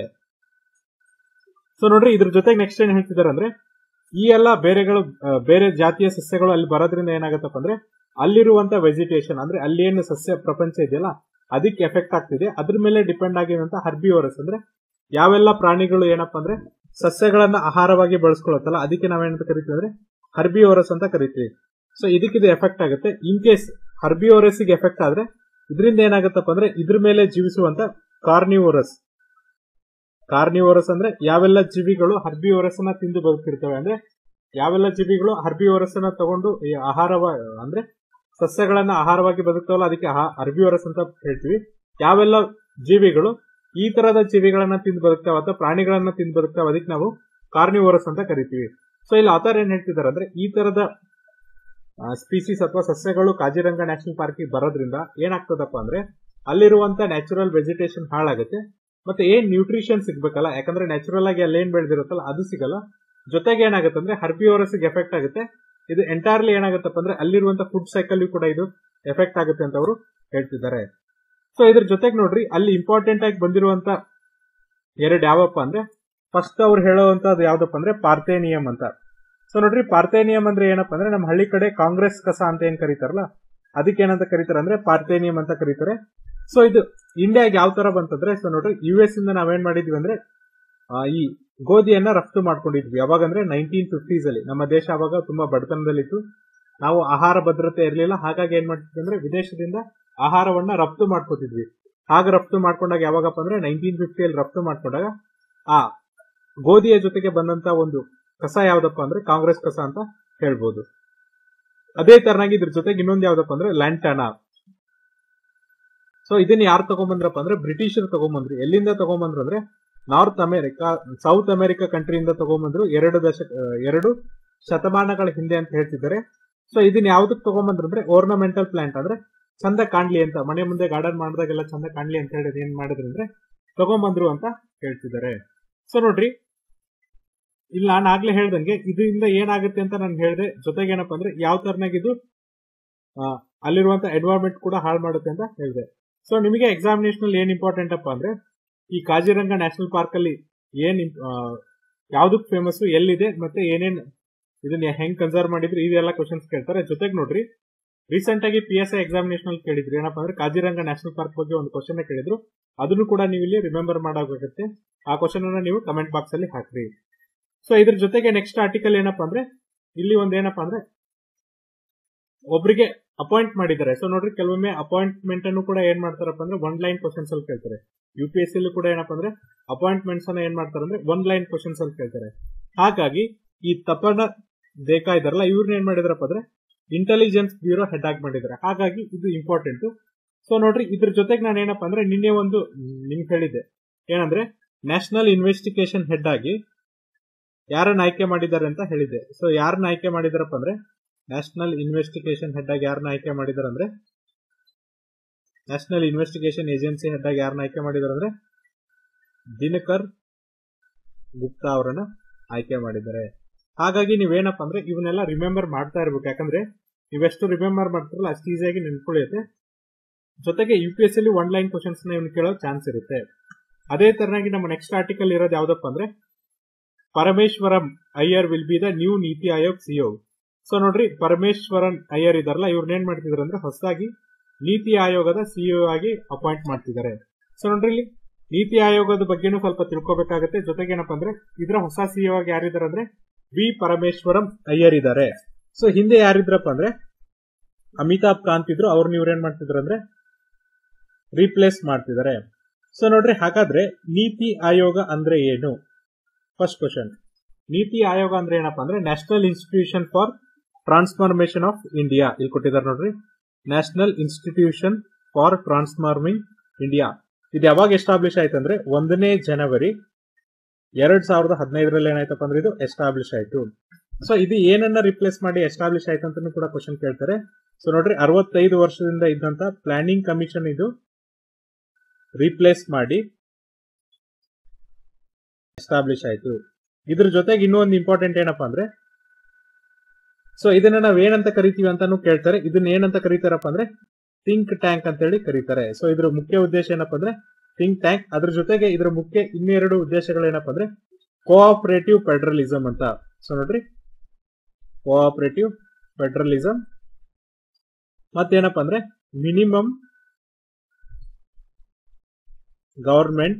ಸೊ ನೋಡ್ರಿ, ಇದ್ರ ಜೊತೆಗೆ ನೆಕ್ಸ್ಟ್ ಏನ್ ಹೇಳ್ತಿದ್ದಾರೆ ಅಂದ್ರೆ ಈ ಎಲ್ಲ ಬೇರೆಗಳು ಬೇರೆ ಜಾತಿಯ ಸಸ್ಯಗಳು ಅಲ್ಲಿ ಬರೋದ್ರಿಂದ ಏನಾಗತ್ತಪ್ಪ ಅಂದ್ರೆ ಅಲ್ಲಿರುವಂತ ವೆಜಿಟೇಷನ್ ಅಂದ್ರೆ ಅಲ್ಲಿ ಏನು ಸಸ್ಯ ಪ್ರಪಂಚ ಇದೆಯಲ್ಲ ಅದಕ್ಕೆ ಎಫೆಕ್ಟ್ ಆಗ್ತಿದೆ. ಅದ್ರ ಮೇಲೆ ಡಿಪೆಂಡ್ ಆಗಿರುವಂತ ಹರ್ಬಿವೋರಸ್ ಅಂದ್ರೆ ಯಾವೆಲ್ಲ ಪ್ರಾಣಿಗಳು ಏನಪ್ಪಾ ಅಂದ್ರೆ ಸಸ್ಯಗಳನ್ನ ಆಹಾರವಾಗಿ ಬಳಸ್ಕೊಳತ್ತಲ್ಲ ಅದಕ್ಕೆ ನಾವೇನಂತ ಕರಿತೀವಿ ಅಂದ್ರೆ ಹರ್ಬಿವೋರಸ್ ಅಂತ ಕರಿತೀವಿ. ಸೊ ಇದಕ್ಕಿದು ಎಫೆಕ್ಟ್ ಆಗುತ್ತೆ. ಇನ್ ಕೇಸ್ ಹರ್ಬಿವೋರಸ್ ಗೆ ಎಫೆಕ್ಟ್ ಆದ್ರೆ ಇದರಿಂದ ಏನಾಗತ್ತಪ್ಪ ಅಂದ್ರೆ ಇದ್ರ ಮೇಲೆ ಜೀವಿಸುವಂತ ಕಾರ್ನಿವೋರಸ್ ಕಾರ್ನಿವೋರಸ್ ಅಂದ್ರೆ ಯಾವೆಲ್ಲ ಜೀವಿಗಳು ಹರ್ಬಿವೋರಸ್ ನ ತಿಂದು ಬದುಕಿರ್ತವೆ ಅಂದ್ರೆ ಯಾವೆಲ್ಲ ಜೀವಿಗಳು ಹರ್ಬಿವೋರಸ್ ನ ತಗೊಂಡು ಈ ಆಹಾರವ ಅಂದ್ರೆ ಸಸ್ಯಗಳನ್ನ ಆಹಾರವಾಗಿ ಬದುಕ್ತಾವಲ್ಲ ಅದಕ್ಕೆ ಹರ್ಬಿವೋರಸ್ ಅಂತ ಹೇಳ್ತೀವಿ. ಯಾವೆಲ್ಲ ಜೀವಿಗಳು ಈ ತರದ ಜೀವಿಗಳನ್ನ ತಿಂದು ಬದುಕ್ತಾವ ಅಥವಾ ಪ್ರಾಣಿಗಳನ್ನ ತಿಂದು ಬದುಕ್ತಾವ ಅದಕ್ಕೆ ನಾವು ಕಾರ್ನಿವೋರಸ್ ಅಂತ ಕರಿತೀವಿ. ಸೊ ಇಲ್ಲಿ ಆತರ ಏನ್ ಹೇಳ್ತಿದ್ದಾರೆ ಅಂದ್ರೆ ಈ ತರದ ಸ್ಪೀಸೀಸ್ ಅಥವಾ ಸಸ್ಯಗಳು ಕಾಜಿರಂಗ ನ್ಯಾಷನಲ್ ಪಾರ್ಕ್ ಬರೋದ್ರಿಂದ ಏನಾಗ್ತದಪ್ಪ ಅಂದ್ರೆ ಅಲ್ಲಿರುವಂತ ನ್ಯಾಚುರಲ್ ವೆಜಿಟೇಷನ್ ಹಾಳಾಗುತ್ತೆ. ಮತ್ತೆ ಏನ್ ನ್ಯೂಟ್ರಿಷನ್ ಸಿಗ್ಬೇಕಲ್ಲ, ಯಾಕಂದ್ರೆ ನ್ಯಾಚುರಲ್ ಆಗಿ ಅಲ್ಲಿ ಏನ್ ಬೆಳೆದಿರುತ್ತಲ್ಲ ಅದು ಸಿಗಲ್ಲ. ಜೊತೆಗೆ ಏನಾಗುತ್ತೆ ಅಂದ್ರೆ ಹರ್ಬಿವೋರಸ್ ಎಫೆಕ್ಟ್ ಆಗುತ್ತೆ. ಇದು ಎಂಟೈರ್ಲಿ ಏನಾಗುತ್ತಪ್ಪ ಅಂದ್ರೆ ಅಲ್ಲಿರುವಂತ ಫುಡ್ ಸೈಕಲ್ ಕೂಡ ಇದು ಎಫೆಕ್ಟ್ ಆಗುತ್ತೆ ಅಂತ ಅವರು ಹೇಳ್ತಿದ್ದಾರೆ. ಸೊ ಇದ್ರ ಜೊತೆಗೆ ನೋಡ್ರಿ ಅಲ್ಲಿ ಇಂಪಾರ್ಟೆಂಟ್ ಆಗಿ ಬಂದಿರುವಂತ ಎರಡು ಯಾವಪ್ಪ ಅಂದ್ರೆ ಫಸ್ಟ್ ಅವ್ರು ಹೇಳುವಂತದ್ದು ಯಾವ್ದಪ್ಪ ಅಂದ್ರೆ ಪಾರ್ಥೇನಿಯಂ ಅಂತ. ಸೊ ನೋಡ್ರಿ, ಪಾರ್ಥೇನಿಯಂ ಅಂದ್ರೆ ಏನಪ್ಪಾ ಅಂದ್ರೆ ನಮ್ಮ ಹಳ್ಳಿ ಕಡೆ ಕಾಂಗ್ರೆಸ್ ಕಸ ಅಂತ ಏನ್ ಕರೀತಾರಲ್ಲ ಅದಕ್ಕೆ ಏನಂತ ಕರೀತಾರೆ ಅಂದ್ರೆ ಪಾರ್ಥೇನಿಯಂ ಅಂತ ಕರೀತಾರೆ. ಸೊ ಇದು ಇಂಡಿಯಾಗೆ ಯಾವ ತರ ಬಂತಂದ್ರೆ, ಸೊ ನೋಡ್ರಿ ಯು ಎಸ್ ಇಂದ ನಾವೇನ್ ಮಾಡಿದ್ವಿ ಅಂದ್ರೆ ಈ ಗೋಧಿಯನ್ನ ರಫ್ತು ಮಾಡ್ಕೊಂಡಿದ್ವಿ. ಯಾವಾಗ ಅಂದ್ರೆ ನೈನ್ಟೀನ್ ಫಿಫ್ಟೀಸ್ ಅಲ್ಲಿ ನಮ್ಮ ದೇಶ ಅವಾಗ ತುಂಬಾ ಬಡತನದಲ್ಲಿತ್ತು. ನಾವು ಆಹಾರ ಭದ್ರತೆ ಇರಲಿಲ್ಲ. ಹಾಗಾಗಿ ಏನ್ ಮಾಡ್ತಿದ್ವಿ ಅಂದ್ರೆ ವಿದೇಶದಿಂದ ಆಹಾರವನ್ನ ರಫ್ತು ಮಾಡ್ಕೋತಿದ್ವಿ. ಹಾಗ ರಫ್ತು ಮಾಡ್ಕೊಂಡಾಗ ಯಾವಾಗಪ್ಪ ಅಂದ್ರೆ ನೈನ್ಟೀನ್ ಫಿಫ್ಟಿಯಲ್ಲಿ ರಫ್ತು ಮಾಡ್ಕೊಂಡಾಗ ಆ ಗೋಧಿಯ ಜೊತೆಗೆ ಬಂದಂತ ಒಂದು ಕಸ ಯಾವ್ದಪ್ಪ ಅಂದ್ರೆ ಕಾಂಗ್ರೆಸ್ ಕಸ ಅಂತ ಹೇಳ್ಬೋದು. ಅದೇ ತರನಾಗಿ ಇದ್ರ ಜೊತೆಗೆ ಇನ್ನೊಂದು ಯಾವ್ದಪ್ಪ ಅಂದ್ರೆ ಲ್ಯಾಂಟಾನಾ. ಸೊ ಇದನ್ನ ಯಾರು ತಗೊಂಡ್ಬಂದ್ರಪ್ಪ ಅಂದ್ರೆ ಬ್ರಿಟಿಷರು ತಗೊಂಡ್ಬಂದ್ರು. ಎಲ್ಲಿಂದ ತಗೊಂಡ್ಬಂದ್ರು ಅಂದ್ರೆ ನಾರ್ತ್ ಅಮೆರಿಕಾ ಸೌತ್ ಅಮೆರಿಕಾ ಕಂಟ್ರಿಯಿಂದ ತಗೊಂಡ್ಬಂದ್ರು ಎರಡು ದಶಕ ಎರಡು ಶತಮಾನಗಳ ಹಿಂದೆ ಅಂತ ಹೇಳ್ತಿದ್ದಾರೆ. ಸೊ ಇದನ್ನ ಯಾವ್ದಕ್ ತಗೊಂಡ್ಬಂದ್ರು ಅಂದ್ರೆ ಓರ್ನಮೆಂಟಲ್ ಪ್ಲಾಂಟ್ ಅಂದ್ರೆ ಚಂದ ಕಾಣ್ಲಿ ಅಂತ, ಮನೆ ಮುಂದೆ ಗಾರ್ಡನ್ ಮಾಡಿದಾಗೆಲ್ಲ ಚಂದ ಕಾಣ್ಲಿ ಅಂತ ಹೇಳಿದ್ರೆ ಏನ್ ಮಾಡಿದ್ರು ಅಂದ್ರೆ ತಗೊಂಡ್ಬಂದ್ರು ಅಂತ ಹೇಳ್ತಿದ್ದಾರೆ. ಸೊ ನೋಡ್ರಿ, ಇಲ್ಲಿ ನಾನು ಆಗ್ಲೇ ಹೇಳ್ದಂಗೆ ಇದರಿಂದ ಏನಾಗುತ್ತೆ ಅಂತ ನಾನು ಹೇಳಿದೆ. ಜೊತೆಗೆ ಏನಪ್ಪಾ ಅಂದ್ರೆ ಯಾವ ತರನಾಗಿ ಇದು ಅಲ್ಲಿರುವಂತ ಎನ್ವೈರನ್ಮೆಂಟ್ ಕೂಡ ಹಾಳು ಮಾಡುತ್ತೆ ಅಂತ ಹೇಳಿದೆ. ಸೊ ನಿಮಗೆ ಎಕ್ಸಾಮಿನೇಷನ್ ಏನ್ ಇಂಪಾರ್ಟೆಂಟ್ ಅಪ್ಪ ಅಂದ್ರೆ ಈ ಕಾಜಿರಂಗ ನ್ಯಾಷನಲ್ ಪಾರ್ಕ್ ಅಲ್ಲಿ ಏನ್ ಯಾವ್ದಕ್ ಫೇಮಸ್, ಎಲ್ಲಿದೆ, ಮತ್ತೆ ಏನೇನ್ ಇದನ್ನ ಹೆಂಗ್ ಕನ್ಸರ್ವ್ ಮಾಡಿದ್ರು ಇದೆಲ್ಲ ಕ್ವಶನ್ಸ್ ಕೇಳ್ತಾರೆ. ಜೊತೆಗೆ ನೋಡ್ರಿ, ರೀಸೆಂಟ್ ಆಗಿ ಪಿ ಎಸ್ ಐ ಎಕ್ಸಾಮಿನೇಷನ್ ಅಲ್ಲಿ ಕೇಳಿದ್ರು ಏನಪ್ಪಾ ಅಂದ್ರೆ ಕಾಜಿರಂಗ ನ್ಯಾಷನಲ್ ಪಾರ್ಕ್ ಬಗ್ಗೆ ಒಂದು ಕ್ವಶನ್ ಕೇಳಿದ್ರು. ಅದನ್ನು ಕೂಡ ನೀವು ಇಲ್ಲಿ ರಿಮೆಂಬರ್ ಮಾಡಬೇಕಾಗುತ್ತೆ. ಆ ಕ್ವಶನ್ ಅನ್ನ ನೀವು ಕಮೆಂಟ್ ಬಾಕ್ಸ್ ಅಲ್ಲಿ ಹಾಕ್ರಿ. ಸೊ ಇದ್ರ ಜೊತೆಗೆ ನೆಕ್ಸ್ಟ್ ಆರ್ಟಿಕಲ್ ಏನಪ್ಪಾ ಅಂದ್ರೆ ಇಲ್ಲಿ ಒಂದ್ ಏನಪ್ಪಾ ಅಂದ್ರೆ ಒಬ್ರಿಗೆ ಅಪಾಯಿಂಟ್ ಮಾಡಿದ್ದಾರೆ. ಸೊ ನೋಡ್ರಿ, ಕೆಲವೊಮ್ಮೆ ಅಪಾಯಿಂಟ್ಮೆಂಟ್ ಅನ್ನು ಕೂಡ ಏನ್ ಮಾಡ್ತಾರಪ್ಪ ಅಂದ್ರೆ ಒನ್ ಲೈನ್ ಕ್ವಶನ್ಸ್ ಅಲ್ಲಿ ಕೇಳ್ತಾರೆ. ಯು ಪಿ ಎಸ್ ಸಿ ಕೂಡ ಏನಪ್ಪಾ ಅಂದ್ರೆ ಅಪಾಯಿಂಟ್ಮೆಂಟ್ಸ್ ಅನ್ನ ಏನ್ ಮಾಡ್ತಾರೆ ಅಂದ್ರೆ ಒನ್ ಲೈನ್ ಕ್ವಶನ್ಸ್ ಅಲ್ಲಿ ಕೇಳ್ತಾರೆ. ಹಾಗಾಗಿ ಈ ತಪನ ದೇಕಾ ಇದಾರಲ್ಲ ಇವ್ರನ್ನ ಏನ್ ಮಾಡಿದಾರಪ್ಪ ಅಂದ್ರೆ ಇಂಟೆಲಿಜೆನ್ಸ್ ಬ್ಯೂರೋ ಹೆಡ್ ಆಗಿ ಮಾಡಿದ್ದಾರೆ. ಹಾಗಾಗಿ ಇದು ಇಂಪಾರ್ಟೆಂಟ್. ಸೊ ನೋಡ್ರಿ, ಇದ್ರ ಜೊತೆಗೆ ನಾನು ಏನಪ್ಪಾ ಅಂದ್ರೆ ನಿನ್ನೆ ಒಂದು ನಿಮ್ಗೆ ಹೇಳಿದ್ದೆ ಏನಂದ್ರೆ ನ್ಯಾಷನಲ್ ಇನ್ವೆಸ್ಟಿಗೇಷನ್ ಹೆಡ್ ಆಗಿ ಯಾರನ್ನ ಆಯ್ಕೆ ಮಾಡಿದ್ದಾರೆ ಅಂತ ಹೇಳಿದ್ದೆ. ಸೊ ಯಾರನ್ನ ಆಯ್ಕೆ ಮಾಡಿದಾರಪ್ಪ ಅಂದ್ರೆ ನ್ಯಾಷನಲ್ ಇನ್ವೆಸ್ಟಿಗೇಷನ್ ಹೆಡ್ ಆಗಿ ಯಾರನ್ನ ಆಯ್ಕೆ ಮಾಡಿದಾರೆ ಅಂದ್ರೆ ನ್ಯಾಷನಲ್ ಇನ್ವೆಸ್ಟಿಗೇಷನ್ ಏಜೆನ್ಸಿ ಹೆಡ್ ಆಗಿ ಯಾರನ್ನ ಆಯ್ಕೆ ಮಾಡಿದಾರೆ ಅಂದ್ರೆ ದಿನಕರ್ ಗುಪ್ತಾ ಅವರನ್ನ ಆಯ್ಕೆ ಮಾಡಿದ್ದಾರೆ. ಹಾಗಾಗಿ ನೀವೇನಪ್ಪ ಅಂದ್ರೆ ಇವನ್ನೆಲ್ಲ ರಿಮೆಂಬರ್ ಮಾಡ್ತಾ ಇರ್ಬೇಕು. ಯಾಕಂದ್ರೆ ನೀವೆಷ್ಟು ರಿಮೆಂಬರ್ ಮಾಡ್ತಿರಲ್ಲ ಅಷ್ಟು ಈಸಿಯಾಗಿ ನೆನ್ಕೊಳ್ಳುತ್ತೆ. ಜೊತೆಗೆ U P S C one line questions ನ ಇವ್ನು ಕೇಳೋ ಚಾನ್ಸ್ ಇರುತ್ತೆ. ಅದೇ ತರನಾಗಿ ನಮ್ಮ ನೆಕ್ಸ್ಟ್ ಆರ್ಟಿಕಲ್ ಇರೋದು ಯಾವ್ದಪ್ಪ ಅಂದ್ರೆ Parameswaran Iyer will be the new NITI Aayog CO. So ನೋಡ್ರಿ, ಪರಮೇಶ್ವರನ್ ಅಯ್ಯರ್ ಇದಾರಲ್ಲ ಇವ್ರನ್ನ ಏನ್ ಮಾಡ್ತಿದಾರೆ ಅಂದ್ರೆ ಹೊಸದಾಗಿ ನೀತಿ ಆಯೋಗದ ಸಿಇಒ ಆಗಿ ಅಪಾಯಿಂಟ್ ಮಾಡ್ತಿದ್ದಾರೆ. ಸೊ ನೋಡ್ರಿ, ಇಲ್ಲಿ ನೀತಿ ಆಯೋಗದ ಬಗ್ಗೆನೂ ಸ್ವಲ್ಪ ತಿಳ್ಕೊಬೇಕಾಗುತ್ತೆ. ಜೊತೆಗೆ ಏನಪ್ಪಾ ಅಂದ್ರೆ ಇದರ ಹೊಸ ಸಿಇಒ ಆಗಿ ಯಾರಿದ್ದಾರೆ ಅಂದ್ರೆ ವಿ ಪರಮೇಶ್ವರಂ ಅಯ್ಯರ್ ಇದ್ದಾರೆ. ಸೊ ಹಿಂದೆ ಯಾರಿದ್ರಪ್ಪ ಅಂದ್ರೆ ಅಮಿತಾಬ್ ಕಾಂತ್ ಇದ್ರು, ಅವ್ರನ್ನ ಇವ್ರು ಏನ್ ಮಾಡ್ತಿದ್ರು ಅಂದ್ರೆ ರೀಪ್ಲೇಸ್ ಮಾಡ್ತಿದ್ದಾರೆ. ಸೊ ನೋಡ್ರಿ, ಹಾಗಾದ್ರೆ ನೀತಿ ಆಯೋಗ ಅಂದ್ರೆ ಏನು? ಫಸ್ಟ್ ಕ್ವಶನ್, ನೀತಿ ಆಯೋಗ ಅಂದ್ರೆ ಏನಪ್ಪಾ ಅಂದ್ರೆ national institution for transformation of India ಇಲ್ಲಿ ಕೊಟ್ಟಿದ್ದಾರೆ ನೋಡ್ರಿ. National institution for transforming India ಇದು ಯಾವಾಗ ಎಸ್ಟಾಬ್ಲಿಷ್ ಆಯ್ತಂದ್ರೆ ಒಂದನೇ ಜನವರಿ ಎರಡ್ ಸಾವಿರದ ಹದಿನೈದರಲ್ಲಿ ಏನಾಯ್ತಪ್ಪ ಅಂದ್ರೆ ಇದು ಎಸ್ಟಾಬ್ಲಿಷ್ ಆಯ್ತು. ಸೊ ಇದು ಏನನ್ನ ರಿಪ್ಲೇಸ್ ಮಾಡಿ ಎಸ್ಟಾಬ್ಲಿಷ್ ಆಯ್ತು ಅಂತ ಕೂಡ ಕ್ವಶನ್ ಕೇಳ್ತಾರೆ. ಸೊ ನೋಡ್ರಿ, ಅರವತ್ತೈದು ವರ್ಷದಿಂದ ಇದ್ದಂತ ಪ್ಲಾನಿಂಗ್ ಕಮಿಷನ್ ಇದು ರಿಪ್ಲೇಸ್ ಮಾಡಿ ಎಸ್ಟಾಬ್ಲಿಷ್ ಆಯ್ತು. ಇದ್ರ ಜೊತೆಗೆ ಇನ್ನೂ ಒಂದು ಇಂಪಾರ್ಟೆಂಟ್ ಏನಪ್ಪಾ ಅಂದ್ರೆ, ಸೊ ಇದನ್ನ ನಾವ್ ಏನಂತ ಕರಿತೀವಿ ಅಂತಾನು ಕೇಳ್ತಾರೆ. ಇದನ್ನ ಏನಂತ ಕರೀತಾರಪ್ಪ ಅಂದ್ರೆ ಥಿಂಕ್ ಟ್ಯಾಂಕ್ ಅಂತ ಹೇಳಿ ಕರೀತಾರೆ. ಸೊ ಇದ್ರ ಮುಖ್ಯ ಉದ್ದೇಶ ಏನಪ್ಪಾ ಅಂದ್ರೆ ಥಿಂಕ್ ಟ್ಯಾಂಕ್. ಅದ್ರ ಜೊತೆಗೆ ಇದ್ರ ಮುಖ್ಯ ಇನ್ನೆರಡು ಉದ್ದೇಶಗಳು ಏನಪ್ಪಾ ಅಂದ್ರೆ ಕೋಆಪರೇಟಿವ್ ಫೆಡರಲಿಸಂ ಅಂತ. ಸೊ ನೋಡ್ರಿ, ಕೋಆಪರೇಟಿವ್ ಫೆಡರಲಿಸಂ ಮತ್ತೇನಪ್ಪಾ ಅಂದ್ರೆ ಮಿನಿಮಮ್ ಗವರ್ಮೆಂಟ್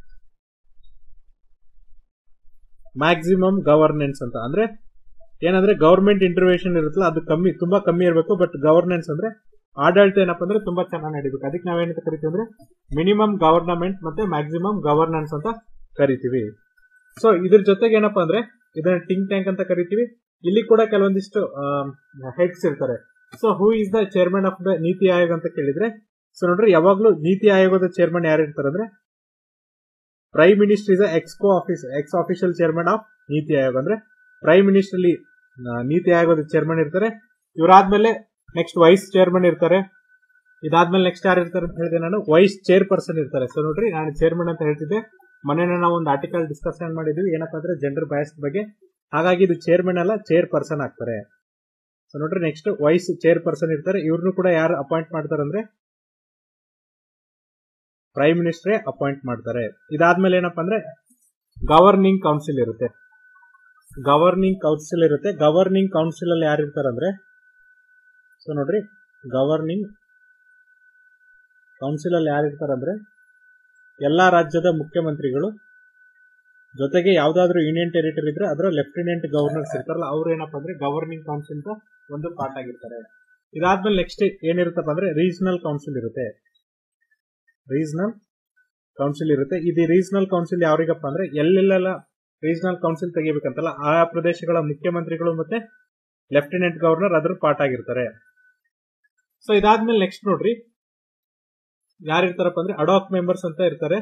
ಮ್ಯಾಕ್ಸಿಮಮ್ ಗವರ್ನೆನ್ಸ್ ಅಂತ. ಅಂದ್ರೆ ಏನಂದ್ರೆ ಗವರ್ಮೆಂಟ್ ಇಂಟರ್ವೆನ್ಷನ್ ಇರುತ್ತಲ್ಲ ಅದು ಕಮ್ಮಿ, ತುಂಬಾ ಕಮ್ಮಿ ಇರಬೇಕು. ಬಟ್ ಗವರ್ನೆನ್ಸ್ ಅಂದ್ರೆ ಆಡಳಿತ ಏನಪ್ಪಾ ಅಂದ್ರೆ ತುಂಬಾ ಚೆನ್ನಾಗಿ ನಡೀಬೇಕು. ಅದಕ್ಕೆ ನಾವೇನಂತ ಕರಿತೀವಿ ಅಂದ್ರೆ ಮಿನಿಮಮ್ ಗವರ್ನಮೆಂಟ್ ಮತ್ತೆ ಮ್ಯಾಕ್ಸಿಮಮ್ ಗವರ್ನೆನ್ಸ್ ಅಂತ ಕರಿತೀವಿ. ಸೊ ಇದ್ರ ಜೊತೆಗೆ ಏನಪ್ಪಾ ಅಂದ್ರೆ ಇದನ್ನ ಥಿಂಕ್ ಟ್ಯಾಂಕ್ ಅಂತ ಕರಿತೀವಿ. ಇಲ್ಲಿ ಕೂಡ ಕೆಲವೊಂದಿಷ್ಟು ಹೆಡ್ಸ್ ಇರ್ತಾರೆ. So who is the chairman of the NITI Aayog ಅಂತ ಕೇಳಿದ್ರೆ, ಸೊ ನೋಡ್ರಿ ಯಾವಾಗ್ಲೂ ನೀತಿ ಆಯೋಗದ ಚೇರ್ಮನ್ ಯಾರು ಇರ್ತಾರೆ ಅಂದ್ರೆ prime minister is ex officio ex official chairman of NITI Aayog. ಅಂದ್ರೆ ಪ್ರೈಮ್ ಮಿನಿಸ್ಟರ್ ಅಲ್ಲಿ ನೀತಿ ಆಯೋಗದ ಚೇರ್ಮನ್ ಇರ್ತಾರೆ. ಇವರಾದ್ಮೇಲೆ ನೆಕ್ಸ್ಟ್ ವೈಸ್ ಚೇರ್ಮನ್ ಇರ್ತಾರೆ. ಇದಾದ್ಮೇಲೆ ನೆಕ್ಸ್ಟ್ ಯಾರು ಇರ್ತಾರೆ ಅಂತ ಹೇಳಿದೆ ನಾನು, ವೈಸ್ ಚೇರ್ ಪರ್ಸನ್ ಇರ್ತಾರೆ. ಸೊ ನೋಡ್ರಿ, ನಾನು ಚೇರ್ಮನ್ ಅಂತ ಹೇಳ್ತಿದ್ದೆ. ಮೊನ್ನೆ ನಾವು ಒಂದು ಆರ್ಟಿಕಲ್ ಡಿಸ್ಕಷನ್ ಮಾಡಿದ್ವಿ ಏನಪ್ಪಾ ಅಂದ್ರೆ ಜೆಂಡರ್ ಬಯಾಸ್ ಬಗ್ಗೆ. ಹಾಗಾಗಿ ಇದು ಚೇರ್ಮನ್ ಅಲ್ಲ, ಚೇರ್ ಪರ್ಸನ್ ಆಗ್ತಾರೆ. ಸೊ ನೋಡ್ರಿ, ನೆಕ್ಸ್ಟ್ ವೈಸ್ ಚೇರ್ ಪರ್ಸನ್ ಇರ್ತಾರೆ. ಇವ್ರನ್ನು ಕೂಡ ಯಾರು ಅಪಾಯಿಂಟ್ ಮಾಡ್ತಾರೆ ಅಂದ್ರೆ ಪ್ರೈಮ್ ಮಿನಿಸ್ಟ್ರೇ ಅಪಾಯಿಂಟ್ ಮಾಡ್ತಾರೆ. ಇದಾದ್ಮೇಲೆ ಏನಪ್ಪಾ ಅಂದ್ರೆ ಗವರ್ನಿಂಗ್ ಕೌನ್ಸಿಲ್ ಇರುತ್ತೆ. ಗವರ್ನಿಂಗ್ ಕೌನ್ಸಿಲ್ ಇರುತ್ತೆ. ಗವರ್ನಿಂಗ್ ಕೌನ್ಸಿಲ್ ಅಲ್ಲಿ ಯಾರು ಇರ್ತಾರೆ ಅಂದ್ರೆ, ಸೊ ನೋಡ್ರಿ, ಗವರ್ನಿಂಗ್ ಕೌನ್ಸಿಲ್ ಅಲ್ಲಿ ಯಾರು ಇರ್ತಾರೆ ಅಂದ್ರೆ ಎಲ್ಲಾ ರಾಜ್ಯದ ಮುಖ್ಯಮಂತ್ರಿಗಳು ಜೊತೆಗೆ ಯಾವ್ದಾದ್ರು ಯೂನಿಯನ್ ಟೆರಿಟರಿ ಇದ್ರೆ ಅದರ ಲೆಫ್ಟಿನೆಂಟ್ ಗವರ್ನರ್ಸ್ ಇರ್ತಾರಲ್ಲ ಅವ್ರು ಏನಪ್ಪಾ ಅಂದ್ರೆ ಗವರ್ನಿಂಗ್ ಕೌನ್ಸಿಲ್ ಒಂದು ಪಾರ್ಟ್ ಆಗಿರ್ತಾರೆ. ಇದಾದ್ಮೇಲೆ ನೆಕ್ಸ್ಟ್ ಏನಿರುತ್ತಪ್ಪ ಅಂದ್ರೆ ರೀಜನಲ್ ಕೌನ್ಸಿಲ್ ಇರುತ್ತೆ. ರೀಜನಲ್ ಕೌನ್ಸಿಲ್ ಇರುತ್ತೆ. ಇದು ರೀಜನಲ್ ಕೌನ್ಸಿಲ್ ಯಾರಿಗಪ್ಪ ಅಂದ್ರೆ ಎಲ್ಲೆಲ್ಲ ರೀಜನಲ್ ಕೌನ್ಸಿಲ್ ತೆಗಿಬೇಕಂತಲ್ಲ ಆ ಪ್ರದೇಶಗಳ ಮುಖ್ಯಮಂತ್ರಿಗಳು ಮತ್ತೆ ಲೆಫ್ಟಿನೆಂಟ್ ಗವರ್ನರ್ ಅದ್ರ ಪಾರ್ಟ್ ಆಗಿರ್ತಾರೆ. ಸೊ ಇದಾದ್ಮೇಲೆ ನೆಕ್ಸ್ಟ್ ನೋಡ್ರಿ ಯಾರಿರ್ತಾರಪ್ಪ ಅಂದ್ರೆ ಅಡಾಕ್ ಮೆಂಬರ್ಸ್ ಅಂತ ಇರ್ತಾರೆ.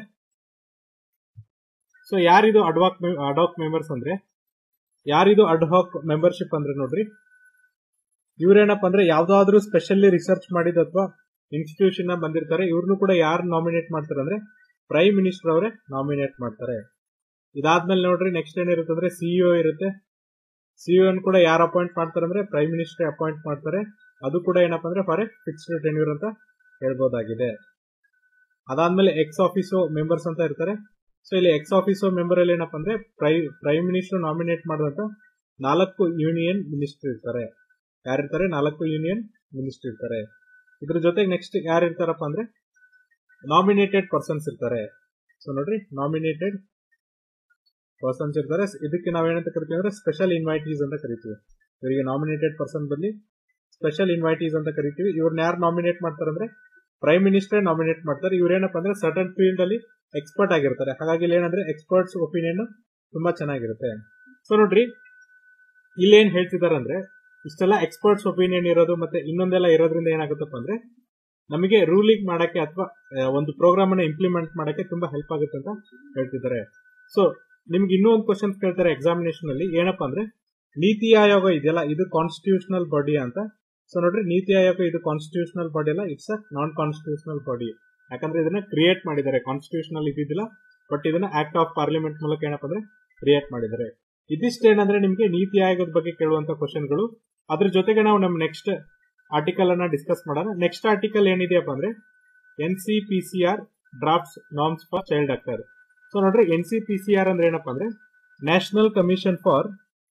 ಸೊ ಯಾರಿದು ಅಡ್ವಾಕ್ ಅಡಾಕ್ ಮೆಂಬರ್ಸ್ ಅಂದ್ರೆ ಯಾರಿದು ಅಡ್ಹಾಕ್ ಮೆಂಬರ್ಶಿಪ್ ಅಂದ್ರೆ ನೋಡ್ರಿ, ಇವ್ರೇನಪ್ಪ ಅಂದ್ರೆ ಯಾವ್ದಾದ್ರು ಸ್ಪೆಷಲಿ ರಿಸರ್ಚ್ ಮಾಡಿದ ಅಥವಾ ಇನ್ಸ್ಟಿಟ್ಯೂಷನ್ ಬಂದಿರ್ತಾರೆ. ಇವ್ರನ್ನು ಕೂಡ ಯಾರು ನಾಮಿನೇಟ್ ಮಾಡ್ತಾರೆ ಅಂದ್ರೆ ಪ್ರೈಮ್ ಮಿನಿಸ್ಟರ್ ಅವರೇ ನಾಮಿನೇಟ್ ಮಾಡ್ತಾರೆ. ಇದಾದ್ಮೇಲೆ ನೋಡ್ರಿ ನೆಕ್ಸ್ಟ್ ಏನಿರುತ್ತೆ ಅಂದ್ರೆ ಸಿಇಒ ಇರುತ್ತೆ. ಸಿಇಒ ಕೂಡ ಯಾರು ಅಪಾಯಿಂಟ್ ಮಾಡ್ತಾರೆ ಅಂದ್ರೆ ಪ್ರೈಮ್ ಮಿನಿಸ್ಟರ್ ಅಪಾಯಿಂಟ್ ಮಾಡ್ತಾರೆ. ಅದು ಕೂಡ ಏನಪ್ಪಾ ಅಂದ್ರೆ ಫಾರ್ ಎ ಫಿಕ್ಸ್ಡ್ ಟೆನ್ಯೂರ್ ಅಂತ ಹೇಳ್ಬೋದಾಗಿದೆ. ಅದಾದ್ಮೇಲೆ ಎಕ್ಸ್ ಆಫೀಸೋ ಮೆಂಬರ್ಸ್ ಅಂತ ಇರ್ತಾರೆ. ಸೊ ಇಲ್ಲಿ ಎಕ್ಸ್ ಆಫೀಸೋ ಮೆಂಬರ್ ಅಲ್ಲಿ ಏನಪ್ಪಾ ಅಂದ್ರೆ ಪ್ರೈ ಪ್ರೈಮ್ ಮಿನಿಸ್ಟರ್ ನಾಮಿನೇಟ್ ಮಾಡಿದಂತ ನಾಲ್ಕು ಯೂನಿಯನ್ ಮಿನಿಸ್ಟರ್ ಇರ್ತಾರೆ. ಯಾರಿರ್ತಾರೆ? ನಾಲ್ಕು ಯೂನಿಯನ್ ಮಿನಿಸ್ಟರ್ ಇರ್ತಾರೆ. ಇದ್ರ ಜೊತೆಗೆ ನೆಕ್ಸ್ಟ್ ಯಾರು ಇರ್ತಾರಪ್ಪ ಅಂದ್ರೆ ನಾಮಿನೇಟೆಡ್ ಪರ್ಸನ್ಸ್ ಇರ್ತಾರೆ. ಸೊ ನೋಡ್ರಿ, ನಾಮಿನೇಟೆಡ್ ಪರ್ಸನ್ಸ್ ಇರ್ತಾರೆ. ಇದಕ್ಕೆ ನಾವೇನಂತ ಕರಿತೀವಿ ಅಂದ್ರೆ ಸ್ಪೆಷಲ್ ಇನ್ವೈಟೀಸ್ ಅಂತ ಕರಿತೀವಿ. ಇವರಿಗೆ ನಾಮಿನೇಟೆಡ್ ಪರ್ಸನ್ ಬದಲಿ ಸ್ಪೆಷಲ್ ಇನ್ವೈಟೀಸ್ ಅಂತ ಕರಿತೀವಿ. ಇವ್ರನ್ನ ಯಾರು ನಾಮಿನೇಟ್ ಮಾಡ್ತಾರೆ ಅಂದ್ರೆ ಪ್ರೈಮ್ ಮಿನಿಸ್ಟರ್ ನಾಮಿನೇಟ್ ಮಾಡ್ತಾರೆ. ಇವ್ರೇನಪ್ಪ ಅಂದ್ರೆ ಸರ್ಟನ್ ಫೀಲ್ಡ್ ಅಲ್ಲಿ ಎಕ್ಸ್ಪರ್ಟ್ ಆಗಿರ್ತಾರೆ. ಹಾಗಾಗಿ ಇಲ್ಲಿ ಏನಂದ್ರೆ ಎಕ್ಸ್ಪರ್ಟ್ಸ್ ಒಪಿನಿಯನ್ ತುಂಬಾ ಚೆನ್ನಾಗಿರುತ್ತೆ. ಸೊ ನೋಡ್ರಿ, ಇಲ್ಲಿ ಏನ್ ಹೇಳ್ತಿದಾರೆ ಅಂದ್ರೆ ಇಷ್ಟೆಲ್ಲ ಎಕ್ಸ್ಪರ್ಟ್ಸ್ ಒಪಿನಿಯನ್ ಇರೋದು ಮತ್ತೆ ಇನ್ನೊಂದೆಲ್ಲ ಇರೋದ್ರಿಂದ ಏನಾಗುತ್ತಪ್ಪ ಅಂದ್ರೆ ನಮಗೆ ರೂಲಿಂಗ್ ಮಾಡಕ್ಕೆ ಅಥವಾ ಒಂದು ಪ್ರೋಗ್ರಾಮ್ ಅನ್ನ ಇಂಪ್ಲಿಮೆಂಟ್ ಮಾಡಕ್ಕೆ ತುಂಬಾ ಹೆಲ್ಪ್ ಆಗುತ್ತೆ ಅಂತ ಹೇಳ್ತಿದ್ದಾರೆ. ಸೊ ನಿಮ್ಗೆ ಇನ್ನೂ ಒಂದು ಕ್ವಶನ್ ಕೇಳ್ತಾರೆ ಎಕ್ಸಾಮಿನೇಷನ್ ಅಲ್ಲಿ, ಏನಪ್ಪಾ ಅಂದ್ರೆ ನೀತಿ ಆಯೋಗ ಇದೆಯಲ್ಲ ಇದು ಕಾನ್ಸ್ಟಿಟ್ಯೂಷನಲ್ ಬಾಡಿ ಅಂತ. ಸೊ ನೋಡ್ರಿ, ನೀತಿ ಆಯೋಗ ಇದು ಕಾನ್ಸ್ಟಿಟ್ಯೂಷನಲ್ ಬಾಡಿ ಅಲ್ಲ, it's a non constitutional body. ಯಾಕಂದ್ರೆ ಇದನ್ನ ಕ್ರಿಯೇಟ್ ಮಾಡಿದ್ದಾರೆ. ಕಾನ್ಸ್ಟಿಟ್ಯೂಷನಲ್ ಇದ್ದಿದ್ದಿಲ್ಲ, ಬಟ್ ಇದನ್ನ ಆಕ್ಟ್ ಆಫ್ ಪಾರ್ಲಿಮೆಂಟ್ ಮೂಲಕ ಏನಪ್ಪಾ ಅಂದ್ರೆ ಕ್ರಿಯೇಟ್ ಮಾಡಿದ್ದಾರೆ. ಇದಿಷ್ಟೇನಂದ್ರೆ ನಿಮ್ಗೆ ನೀತಿ ಆಯೋಗದ ಬಗ್ಗೆ ಕೇಳುವಂತ ಕ್ವಶನ್ಗಳು. ಅದ್ರ ಜೊತೆಗೆ ನಾವು ನಮ್ಮ ನೆಕ್ಸ್ಟ್ ಆರ್ಟಿಕಲ್ ಅನ್ನ ಡಿಸ್ಕಸ್ ಮಾಡೋಣ. ನೆಕ್ಸ್ಟ್ ಆರ್ಟಿಕಲ್ ಏನಿದೆಯಪ್ಪ ಅಂದ್ರೆ N C P C R drafts norms for child actor. So ನೋಡ್ರಿ, N C P C R ಅಂದ್ರೆ ಏನಪ್ಪಾ ಅಂದ್ರೆ national commission for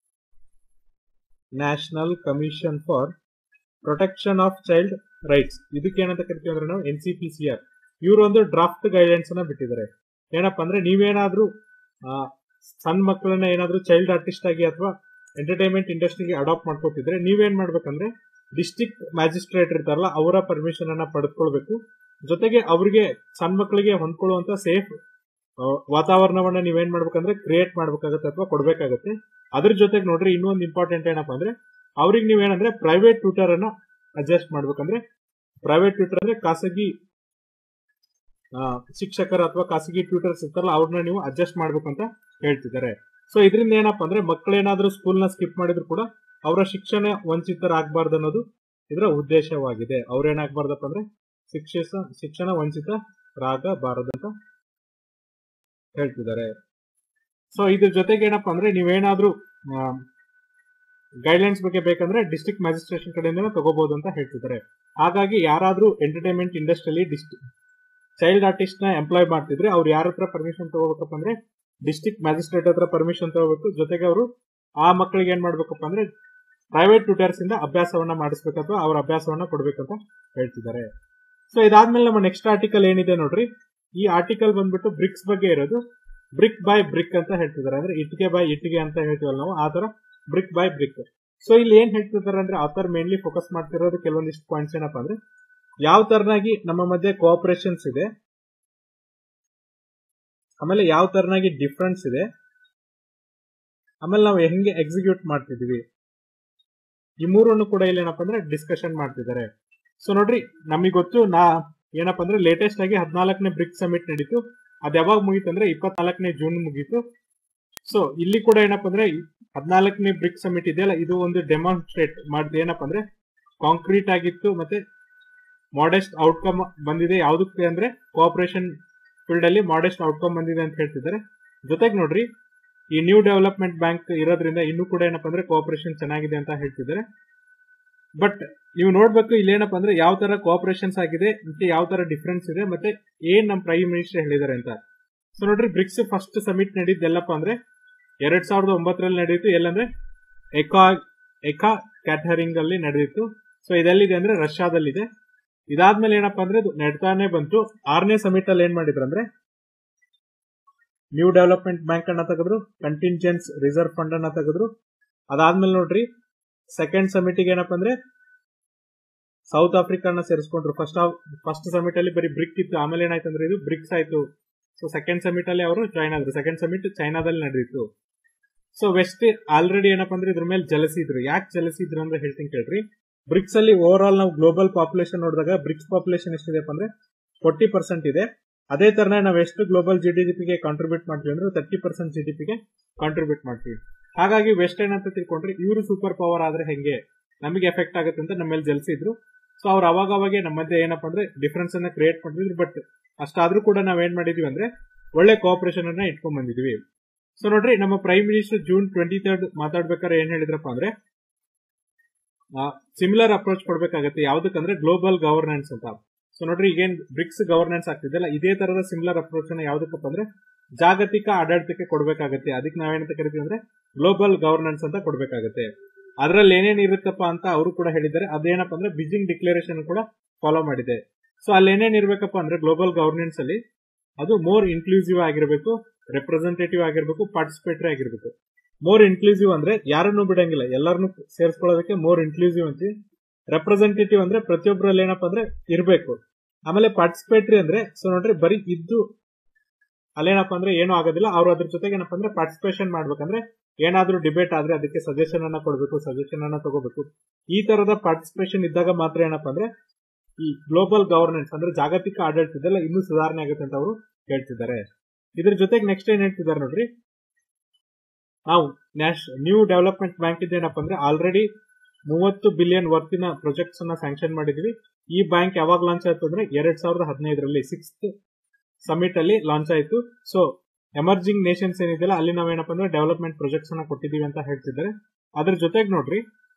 national commission for protection of child rights. ಇದಕ್ಕೆ ಏನಂತ ಕರಿತೀವಿ ಅಂದ್ರೆ ನಾವು N C P C R. ಇವರು ಒಂದು ಡ್ರಾಫ್ಟ್ ಗೈಡೆನ್ಸ್ ಅನ್ನ ಬಿಟ್ಟಿದ್ದಾರೆ. ಏನಪ್ಪಾ ಅಂದ್ರೆ ನೀವೇನಾದ್ರೂ ಸಣ್ಣ ಮಕ್ಕಳನ್ನ ಏನಾದ್ರೂ ಚೈಲ್ಡ್ ಆರ್ಟಿಸ್ಟ್ ಆಗಿ ಅಥವಾ ಎಂಟರ್ಟೈನ್ಮೆಂಟ್ ಇಂಡಸ್ಟ್ರಿಗೆ ಅಡಾಪ್ಟ್ ಮಾಡ್ಕೊತಿದ್ರೆ ನೀವೇನ್ ಮಾಡ್ಬೇಕಂದ್ರೆ ಡಿಸ್ಟ್ರಿಕ್ಟ್ ಮ್ಯಾಜಿಸ್ಟ್ರೇಟ್ ಇರ್ತಾರಲ್ಲ ಅವರ ಪರ್ಮಿಷನ್ ಅನ್ನ ಪಡೆದುಕೊಳ್ಬೇಕು. ಜೊತೆಗೆ ಅವ್ರಿಗೆ ಸಣ್ಣ ಮಕ್ಕಳಿಗೆ ಹೊಂದ್ಕೊಳ್ಳುವಂತ ಸೇಫ್ ವಾತಾವರಣವನ್ನ ನೀವೇನ್ ಮಾಡ್ಬೇಕಂದ್ರೆ ಕ್ರಿಯೇಟ್ ಮಾಡ್ಬೇಕಾಗತ್ತೆ ಅಥವಾ ಕೊಡ್ಬೇಕಾಗತ್ತೆ. ಅದ್ರ ಜೊತೆಗೆ ನೋಡ್ರಿ ಇನ್ನೊಂದು ಇಂಪಾರ್ಟೆಂಟ್ ಏನಪ್ಪಾ ಅಂದ್ರೆ ಅವ್ರಿಗೆ ನೀವೇನಂದ್ರೆ ಪ್ರೈವೇಟ್ ಟ್ಯೂಟರ್ ಅನ್ನ ಅಡ್ಜಸ್ಟ್ ಮಾಡ್ಬೇಕಂದ್ರೆ ಪ್ರೈವೇಟ್ ಟ್ಯೂಟರ್ ಅಂದ್ರೆ ಖಾಸಗಿ ಶಿಕ್ಷಕರ ಅಥವಾ ಖಾಸಗಿ ಟ್ಯೂಟರ್ಸ್ ಇರ್ತಾರಲ್ಲ ಅವ್ರನ್ನ ನೀವು ಅಡ್ಜಸ್ಟ್ ಮಾಡ್ಬೇಕಂತ ಹೇಳ್ತಿದ್ದಾರೆ. ಸೊ ಇದರಿಂದ ಏನಪ್ಪಾ ಅಂದ್ರೆ ಮಕ್ಕಳೇನಾದ್ರೂ ಸ್ಕೂಲ್ ನ ಸ್ಕಿಪ್ ಮಾಡಿದ್ರು ಕೂಡ ಅವರ ಶಿಕ್ಷಣ ವಂಚಿತರಾಗಬಾರ್ದು ಅನ್ನೋದು ಇದರ ಉದ್ದೇಶವಾಗಿದೆ. ಅವ್ರೇನಾಗಬಾರ್ದಪ್ಪ ಅಂದ್ರೆ ಶಿಕ್ಷಣ ಶಿಕ್ಷಣ ವಂಚಿತರಾಗಬಾರದು ಅಂತ ಹೇಳ್ತಿದ್ದಾರೆ. ಸೊ ಇದ್ರ ಜೊತೆಗೆ ಏನಪ್ಪಾ ಅಂದ್ರೆ ನೀವೇನಾದ್ರೂ ಗೈಡ್ಲೈನ್ಸ್ ಬಗ್ಗೆ ಬೇಕಂದ್ರೆ ಡಿಸ್ಟ್ರಿಕ್ಟ್ ಮ್ಯಾಜಿಸ್ಟ್ರೇಷನ್ ಕಡೆಯಿಂದ ತಗೋಬಹುದು ಅಂತ ಹೇಳ್ತಿದ್ದಾರೆ. ಹಾಗಾಗಿ ಯಾರಾದ್ರೂ ಎಂಟರ್ಟೈನ್ಮೆಂಟ್ ಇಂಡಸ್ಟ್ರಿಯಲ್ಲಿ ಡಿಸ್ಟ್ರಿಕ್ಟ್ ಚೈಲ್ಡ್ ಆರ್ಟಿಸ್ಟ್ ನ ಎಂಪ್ಲಾಯ್ ಮಾಡ್ತಿದ್ರೆ ಅವ್ರು ಯಾರ ಹತ್ರ ಪರ್ಮಿಷನ್ ತಗೋಬೇಕಪ್ಪ ಅಂದ್ರೆ ಡಿಸ್ಟ್ರಿಕ್ಟ್ ಮ್ಯಾಜಿಸ್ಟ್ರೇಟ್ ಹತ್ರ ಪರ್ಮಿಷನ್ ತಗೋಬೇಕು. ಜೊತೆಗೆ ಅವರು ಆ ಮಕ್ಕಳಿಗೆ ಏನ್ ಮಾಡ್ಬೇಕಪ್ಪ ಅಂದ್ರೆ ಪ್ರೈವೇಟ್ ಟ್ಯೂಟರ್ಸ್ ಇಂದ ಅಭ್ಯಾಸವನ್ನ ಮಾಡಿಸ್ಬೇಕು ಅಥವಾ ಅವ್ರ ಅಭ್ಯಾಸವನ್ನ ಕೊಡ್ಬೇಕಂತ ಹೇಳ್ತಿದ್ದಾರೆ. ಸೊ ಇದಾದ್ಮೇಲೆ ನಮ್ಮ ನೆಕ್ಸ್ಟ್ ಆರ್ಟಿಕಲ್ ಏನಿದೆ ನೋಡ್ರಿ, ಈ ಆರ್ಟಿಕಲ್ ಬಂದ್ಬಿಟ್ಟು ಬ್ರಿಕ್ಸ್ ಬಗ್ಗೆ ಇರೋದು. ಬ್ರಿಕ್ ಬೈ ಬ್ರಿಕ್ ಅಂತ ಹೇಳ್ತಿದ್ದಾರೆ, ಅಂದ್ರೆ ಇಟ್ಟಿಗೆ ಬೈ ಇಟ್ಟಿಗೆ ಅಂತ ಹೇಳ್ತೀವಲ್ಲ ನಾವು, ಆ ತರ ಬ್ರಿಕ್ ಬೈ ಬ್ರಿಕ್. ಸೊ ಇಲ್ಲಿ ಏನ್ ಹೇಳ್ತಿದ್ದಾರೆ ಅಂದ್ರೆ ಆಥರ್ ಮೇನ್ಲಿ ಫೋಕಸ್ ಮಾಡ್ತಿರೋದು ಕೆಲವೊಂದಿಷ್ಟು ಪಾಯಿಂಟ್ಸ್ ಏನಪ್ಪಾ ಅಂದ್ರೆ ಯಾವ ತರನಾಗಿ ನಮ್ಮ ಮಧ್ಯೆ ಕೋಆಪರೇಷನ್ಸ್ ಇದೆ, ಆಮೇಲೆ ಯಾವ ತರನಾಗಿ ಡಿಫ್ರೆನ್ಸ್ ಇದೆ, ಆಮೇಲೆ ನಾವು ಹೆಂಗೆ ಎಕ್ಸಿಕ್ಯೂಟ್ ಮಾಡ್ತಿದೀವಿ, ಈ ಮೂರನ್ನು ಕೂಡ ಇಲ್ಲಿ ಏನಪ್ಪಾ ಅಂದ್ರೆ ಡಿಸ್ಕಷನ್ ಮಾಡ್ತಿದ್ದಾರೆ. ಸೊ ನೋಡ್ರಿ, ನಮಗೆ ಗೊತ್ತು ನಾ ಏನಪ್ಪಾ ಅಂದ್ರೆ ಲೇಟೆಸ್ಟ್ ಆಗಿ ಹದಿನಾಲ್ಕನೇ ಬ್ರಿಕ್ ಸಮಿಟ್ ನಡೀತು. ಅದ್ ಯಾವಾಗ ಮುಗೀತು ಅಂದ್ರೆ ಇಪ್ಪತ್ನಾಲ್ಕನೇ ಜೂನ್ ಮುಗೀತು. ಸೊ ಇಲ್ಲಿ ಕೂಡ ಏನಪ್ಪಾ ಅಂದ್ರೆ ಹದಿನಾಲ್ಕನೇ ಬ್ರಿಕ್ ಸಮಿಟ್ ಇದೆಯಲ್ಲ, ಇದು ಒಂದು ಡೆಮಾನ್ಸ್ಟ್ರೇಟ್ ಮಾಡಿದ ಏನಪ್ಪಾ ಅಂದ್ರೆ ಕಾಂಕ್ರೀಟ್ ಆಗಿತ್ತು ಮತ್ತೆ ಮಾಡೆಸ್ಟ್ ಔಟ್ಕಮ್ ಬಂದಿದೆ. ಯಾವ್ದಕ್ಕೆ ಅಂದ್ರೆ ಕೋಆಪರೇಷನ್ ಫೀಲ್ಡ್ ಅಲ್ಲಿ ಮಾಡೆಸ್ಟ್ ಔಟ್ಕಮ್ ಬಂದಿದೆ ಅಂತ ಹೇಳ್ತಿದ್ದಾರೆ. ಜೊತೆಗೆ ನೋಡ್ರಿ, ಈ ನ್ಯೂ ಡೆವಲಪ್ಮೆಂಟ್ ಬ್ಯಾಂಕ್ ಇರೋದ್ರಿಂದ ಇನ್ನೂ ಕೂಡ ಏನಪ್ಪಾ ಅಂದ್ರೆ ಕೋಆಪರೇಷನ್ ಚೆನ್ನಾಗಿದೆ ಅಂತ ಹೇಳ್ತಿದ್ದಾರೆ. ಬಟ್ ನೀವು ನೋಡ್ಬೇಕು ಇಲ್ಲಿ ಏನಪ್ಪಾ ಅಂದ್ರೆ ಯಾವ ತರ ಕೋಆಪರೇಷನ್ಸ್ ಆಗಿದೆ ಮತ್ತೆ ಯಾವ ತರ ಡಿಫ್ರೆನ್ಸ್ ಇದೆ ಮತ್ತೆ ಏನ್ ನಮ್ಮ ಪ್ರೈಮ್ ಮಿನಿಸ್ಟರ್ ಹೇಳಿದ್ದಾರೆ ಅಂತ. ಸೊ ನೋಡ್ರಿ, ಬ್ರಿಕ್ಸ್ ಫಸ್ಟ್ ಸಮಿಟ್ ನಡೀದ್ದೆಲ್ಲಪ್ಪ ಅಂದ್ರೆ ಎರಡ್ ಸಾವಿರದ ಒಂಬತ್ತರಲ್ಲಿ ನಡೆಯಿತು. ಎಲ್ಲಂದ್ರೆ ಎಕಾ ಎಕಾ ಕ್ಯಾಟರಿಂಗ್ ಅಲ್ಲಿ ನಡೆದಿತ್ತು. ಸೊ ಇದೆಲ್ಲಿದೆ ಅಂದ್ರೆ ರಷ್ಯಾದಲ್ಲಿದೆ. ಇದಾದ್ಮೇಲೆ ಏನಪ್ಪಾ ಅಂದ್ರೆ ನಡ್ತಾನೆ ಬಂತು. ಆರನೇ ಸಮಿಟ್ ಅಲ್ಲಿ ಏನ್ ಮಾಡಿದ್ರು ಅಂದ್ರೆ ನ್ಯೂ ಡೆವಲಪ್ಮೆಂಟ್ ಬ್ಯಾಂಕ್ ಅನ್ನ ತೆಗೆದ್ರು, ಕಂಟಿಂಜೆನ್ಸ್ ರಿಸರ್ವ್ ಫಂಡ್ ಅನ್ನ ತೆಗೆದ್ರು. ಅದಾದ್ಮೇಲೆ ನೋಡ್ರಿ ಸೆಕೆಂಡ್ ಸಮಿಟಿಗೆ ಏನಪ್ಪಾ ಅಂದ್ರೆ ಸೌತ್ ಆಫ್ರಿಕಾನ ಸೇರಿಸ್ಕೊಂಡ್ರು. ಫಸ್ಟ್ ಫಸ್ಟ್ ಸಮಿಟ್ ಅಲ್ಲಿ ಬರೀ ಬ್ರಿಕ್ ಇತ್ತು, ಆಮೇಲೆ ಏನಾಯ್ತು ಅಂದ್ರೆ ಇದು ಬ್ರಿಕ್ಸ್ ಆಯ್ತು. ಸೊ ಸೆಕೆಂಡ್ ಸಮಿಟ್ ಅಲ್ಲಿ ಅವರು ಜಾಯ್ನ್ ಆದ್ರು. ಸೆಕೆಂಡ್ ಸಮಿಟ್ ಚೈನಾದಲ್ಲಿ ನಡೆದಿತ್ತು. ಸೊ ವೆಸ್ಟ್ ಆಲ್ರೆಡಿ ಏನಪ್ಪಾ ಅಂದ್ರೆ ಇದ್ರ ಮೇಲೆ ಜಲಸಿದ್ರು. ಯಾಕೆ ಜಲಸಿದ್ರು ಅಂದ್ರೆ ಹೇಳ್ತೀನಿ ಕೇಳ್ರಿ. ಬ್ರಿಕ್ಸ್ ಅಲ್ಲಿ ಓವರ್ ಆಲ್ ನಾವು ಗ್ಲೋಬಲ್ ಪಾಪ್ಯುಲೇಷನ್ ನೋಡಿದಾಗ ಬ್ರಿಕ್ಸ್ ಪಾಪ್ಯುಲೇಷನ್ ಎಷ್ಟಿದೆಪ್ಪ ಅಂದ್ರೆ ಫೋರ್ಟಿ ಪರ್ಸೆಂಟ್ ಇದೆ. ಅದೇ ತರನೇ ನಾವು ಎಷ್ಟು ಗ್ಲೋಬಲ್ ಜಿಡಿಪಿಗೆ ಕಾಂಟ್ರಿಬ್ಯೂಟ್ ಮಾಡ್ತೀವಿ ಅಂದ್ರೆ ತರ್ಟಿ ಪರ್ಸೆಂಟ್ ಜಿಡಿಪಿಗೆ ಕಾಂಟ್ರಿಬ್ಯೂಟ್ ಮಾಡ್ತೀವಿ. ಹಾಗಾಗಿ ವೆಸ್ಟ್ ಏನಂತ ತಿಳ್ಕೊಂಡ್ರೆ ಇವರು ಸೂಪರ್ ಪವರ್ ಆದ್ರೆ ಹೆಂಗೆ ನಮಗೆ ಎಫೆಕ್ಟ್ ಆಗುತ್ತೆ ಅಂತ ನಮ್ಮ ಮೇಲೆ ಜಲಿಸಿದ್ರು. ಸೊ ಅವ್ರು ಅವಾಗ ಅವಾಗೆ ನಮ್ಮ ಮಧ್ಯೆ ಏನಪ್ಪಾ ಅಂದ್ರೆ ಡಿಫ್ರೆನ್ಸ್ ಅನ್ನ ಕ್ರಿಯೇಟ್ ಮಾಡಿದ್ರು. ಬಟ್ ಅಷ್ಟಾದ್ರೂ ಕೂಡ ನಾವ್ ಏನ್ ಮಾಡಿದೀವಿ ಅಂದ್ರೆ ಒಳ್ಳೆ ಕೋಆಪರೇಷನ್ ಅನ್ನ ಇಟ್ಕೊಂಡ್ ಬಂದಿದ್ವಿ. ಸೊ ನೋಡ್ರಿ, ನಮ್ಮ prime minister June twenty third ಮಾತಾಡ್ಬೇಕಾದ್ರೆ ಏನ್ ಹೇಳಿದ್ರಪ್ಪ ಅಂದ್ರೆ ಸಿಮಿಲರ್ ಅಪ್ರೋಚ್ ಕೊಡ್ಬೇಕಾಗತ್ತೆ. ಯಾವ್ದಕ್ಕಂದ್ರೆ ಗ್ಲೋಬಲ್ ಗವರ್ನೆನ್ಸ್ ಅಂತ. ಸೊ ನೋಡ್ರಿ, ಈಗೇನ್ ಬ್ರಿಕ್ಸ್ ಗವರ್ನೆನ್ಸ್ ಆಗ್ತಿದೆಯಲ್ಲ, ಇದೇ ತರದ ಸಿಮಿಲರ್ ಅಪ್ರೋಚ್ ಅನ್ನ ಯಾವ್ದಕ್ಕಪ್ಪ ಅಂದ್ರೆ ಜಾಗತಿಕ ಆಡಳಿತಕ್ಕೆ ಕೊಡ್ಬೇಕಾಗತ್ತೆ. ಅದಕ್ಕೆ ನಾವೇನಂತ ಕರಿತೀವಿ ಅಂದ್ರೆ ಗ್ಲೋಬಲ್ ಗವರ್ನೆನ್ಸ್ ಅಂತ ಕೊಡ್ಬೇಕಾಗತ್ತೆ. ಅದ್ರಲ್ಲಿ ಏನೇನ್ ಇರುತ್ತಪ್ಪ ಅಂತ ಅವರು ಕೂಡ ಹೇಳಿದ್ದಾರೆ. ಅದೇನಪ್ಪ ಅಂದ್ರೆ ಬೀಜಿಂಗ್ ಡಿಕ್ಲರೇಷನ್ ಕೂಡ ಫಾಲೋ ಮಾಡಿದೆ. ಸೊ ಅಲ್ಲಿ ಏನೇನ್ ಇರ್ಬೇಕಪ್ಪ ಅಂದ್ರೆ ಗ್ಲೋಬಲ್ ಗವರ್ನೆನ್ಸ್ ಅಲ್ಲಿ ಅದು ಮೋರ್ ಇನ್ಕ್ಲೂಸಿವ್ ಆಗಿರ್ಬೇಕು, ರೆಪ್ರೆಸೆಂಟೇಟಿವ್ ಆಗಿರ್ಬೇಕು, ಪಾರ್ಟಿಸಿಪೇಟರಿ ಆಗಿರ್ಬೇಕು. ಮೋರ್ ಇನ್ಕ್ಲೂಸಿವ್ ಅಂದ್ರೆ ಯಾರನ್ನು ಬಿಡಂಗಿಲ್ಲ, ಎಲ್ಲರನ್ನು ಸೇರಿಸ್ಕೊಳ್ಳೋದಕ್ಕೆ ಮೋರ್ ಇನ್ಕ್ಲೂಸಿವ್ ಅಂತೀವಿ. ರೆಪ್ರೆಸೆಂಟೇಟಿವ್ ಅಂದ್ರೆ ಪ್ರತಿಯೊಬ್ಬರಲ್ಲಿ ಏನಪ್ಪಾ ಅಂದ್ರೆ ಇರ್ಬೇಕು. ಆಮೇಲೆ ಪಾರ್ಟಿಸಿಪೇಟರಿ ಅಂದ್ರೆ ಸೊ ನೋಡ್ರಿ ಬರೀ ಇದ್ದು ಅಲ್ಲೇನಪ್ಪ ಅಂದ್ರೆ ಏನೂ ಆಗೋದಿಲ್ಲ. ಅವ್ರು ಅದ್ರ ಜೊತೆಗೆ ಏನಪ್ಪಾ ಅಂದ್ರೆ ಪಾರ್ಟಿಸಿಪೇಷನ್ ಮಾಡ್ಬೇಕಂದ್ರೆ ಏನಾದ್ರೂ ಡಿಬೇಟ್ ಆದ್ರೆ ಅದಕ್ಕೆ ಸಜೆಷನ್ ಅನ್ನ ಕೊಡಬೇಕು, ಸಜೆಷನ್ ಅನ್ನ ತಗೋಬೇಕು. ಈ ತರದ ಪಾರ್ಟಿಸಿಪೇಷನ್ ಇದ್ದಾಗ ಮಾತ್ರ ಏನಪ್ಪಾ ಅಂದ್ರೆ ಈ ಗ್ಲೋಬಲ್ ಗವರ್ನೆನ್ಸ್ ಅಂದ್ರೆ ಜಾಗತಿಕ ಆಡಳಿತ ಇದೆಲ್ಲ ಇನ್ನೂ ಸುಧಾರಣೆ ಆಗುತ್ತೆ ಅಂತ ಅವರು ಹೇಳ್ತಿದ್ದಾರೆ. ಇದ್ರ ಜೊತೆಗೆ ನೆಕ್ಸ್ಟ್ ಏನ್ ಹೇಳ್ತಿದ್ದಾರೆ ನೋಡ್ರಿ, ನಾವು ನ್ಯಾಷ್ ನ್ಯೂ ಡೆವಲಪ್ಮೆಂಟ್ ಬ್ಯಾಂಕ್ ಇದೇನಪ್ಪ ಅಂದ್ರೆ ಆಲ್ರೆಡಿ ಮೂವತ್ತು ಬಿಲಿಯನ್ ವರ್ತಿನ ಪ್ರಾಜೆಕ್ಟ್ಸ್ ಅನ್ನ ಸ್ಯಾಂಕ್ಷನ್ ಮಾಡಿದ್ವಿ. ಈ ಬ್ಯಾಂಕ್ ಯಾವಾಗ ಲಾಂಚ್ ಆಯ್ತು ಅಂದ್ರೆ ಎರಡ್ ಸಾವಿರದ ಹದಿನೈದರಲ್ಲಿ ಸಿಕ್ಸ್ತ್ ಸಮಿಟ್ ಅಲ್ಲಿ ಲಾಂಚ್ ಆಯ್ತು. ಸೊ ಎಮರ್ಜಿಂಗ್ ನೇಷನ್ಸ್ ಏನಿದೆಯಲ್ಲ ಅಲ್ಲಿ ನಾವೇನಪ್ಪ ಅಂದ್ರೆ ಡೆವಲಪ್ಮೆಂಟ್ ಪ್ರಾಜೆಕ್ಟ್ಸ್ ಅನ್ನ ಕೊಟ್ಟಿದೀವಿ ಅಂತ ಹೇಳ್ತಿದ್ದಾರೆ. ಅದ್ರ ಜೊತೆಗೆ ನೋಡ್ರಿ,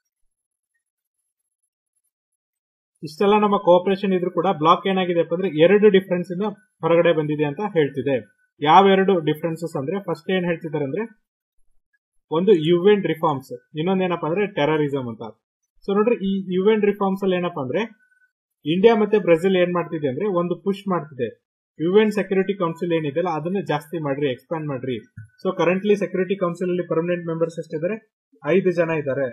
ಇಷ್ಟೆಲ್ಲ ನಮ್ಮ ಕೋಆಪರೇಷನ್ ಇದ್ರು ಕೂಡ ಬ್ಲಾಕ್ ಏನಾಗಿದೆ ಅಂದ್ರೆ ಎರಡು ಡಿಫರೆನ್ಸ್ ಇಂದ ಹೊರಗಡೆ ಬಂದಿದೆ ಅಂತ ಹೇಳ್ತಿದೆ. ಯಾವೆರಡು ಡಿಫರೆನ್ಸಸ್ ಅಂದ್ರೆ ಫಸ್ಟ್ ಏನ್ ಹೇಳ್ತಿದ್ದಾರೆ ಅಂದ್ರೆ ಒಂದು ಯುಎನ್ ರಿಫಾರ್ಮ್ಸ್, ಇನ್ನೊಂದೇನಪ್ಪ ಅಂದ್ರೆ ಟೆರರಿಸಂ ಅಂತ. ಸೊ ನೋಡ್ರಿ, ಈ ಯುಎನ್ ರಿಫಾರ್ಮ್ಸ್ ಅಲ್ಲಿ ಏನಪ್ಪಾ ಅಂದ್ರೆ ಇಂಡಿಯಾ ಮತ್ತೆ ಬ್ರೆಜಿಲ್ ಏನ್ ಮಾಡ್ತಿದೆ ಅಂದ್ರೆ ಒಂದು ಪುಷ್ ಮಾಡ್ತಿದೆ. ಯುಎನ್ ಸೆಕ್ಯೂರಿಟಿ ಕೌನ್ಸಿಲ್ ಏನಿದೆಯಲ್ಲ ಅದನ್ನ ಜಾಸ್ತಿ ಮಾಡ್ರಿ, ಎಕ್ಸ್ಪ್ಯಾಂಡ್ ಮಾಡ್ರಿ. ಸೊ ಕರೆಂಟ್ಲಿ ಸೆಕ್ಯೂರಿಟಿ ಕೌನ್ಸಿಲ್ ಅಲ್ಲಿ ಪರ್ಮನೆಂಟ್ ಮೆಂಬರ್ಸ್ ಎಷ್ಟಿದ್ದಾರೆ? ಐದು ಜನ ಇದ್ದಾರೆ.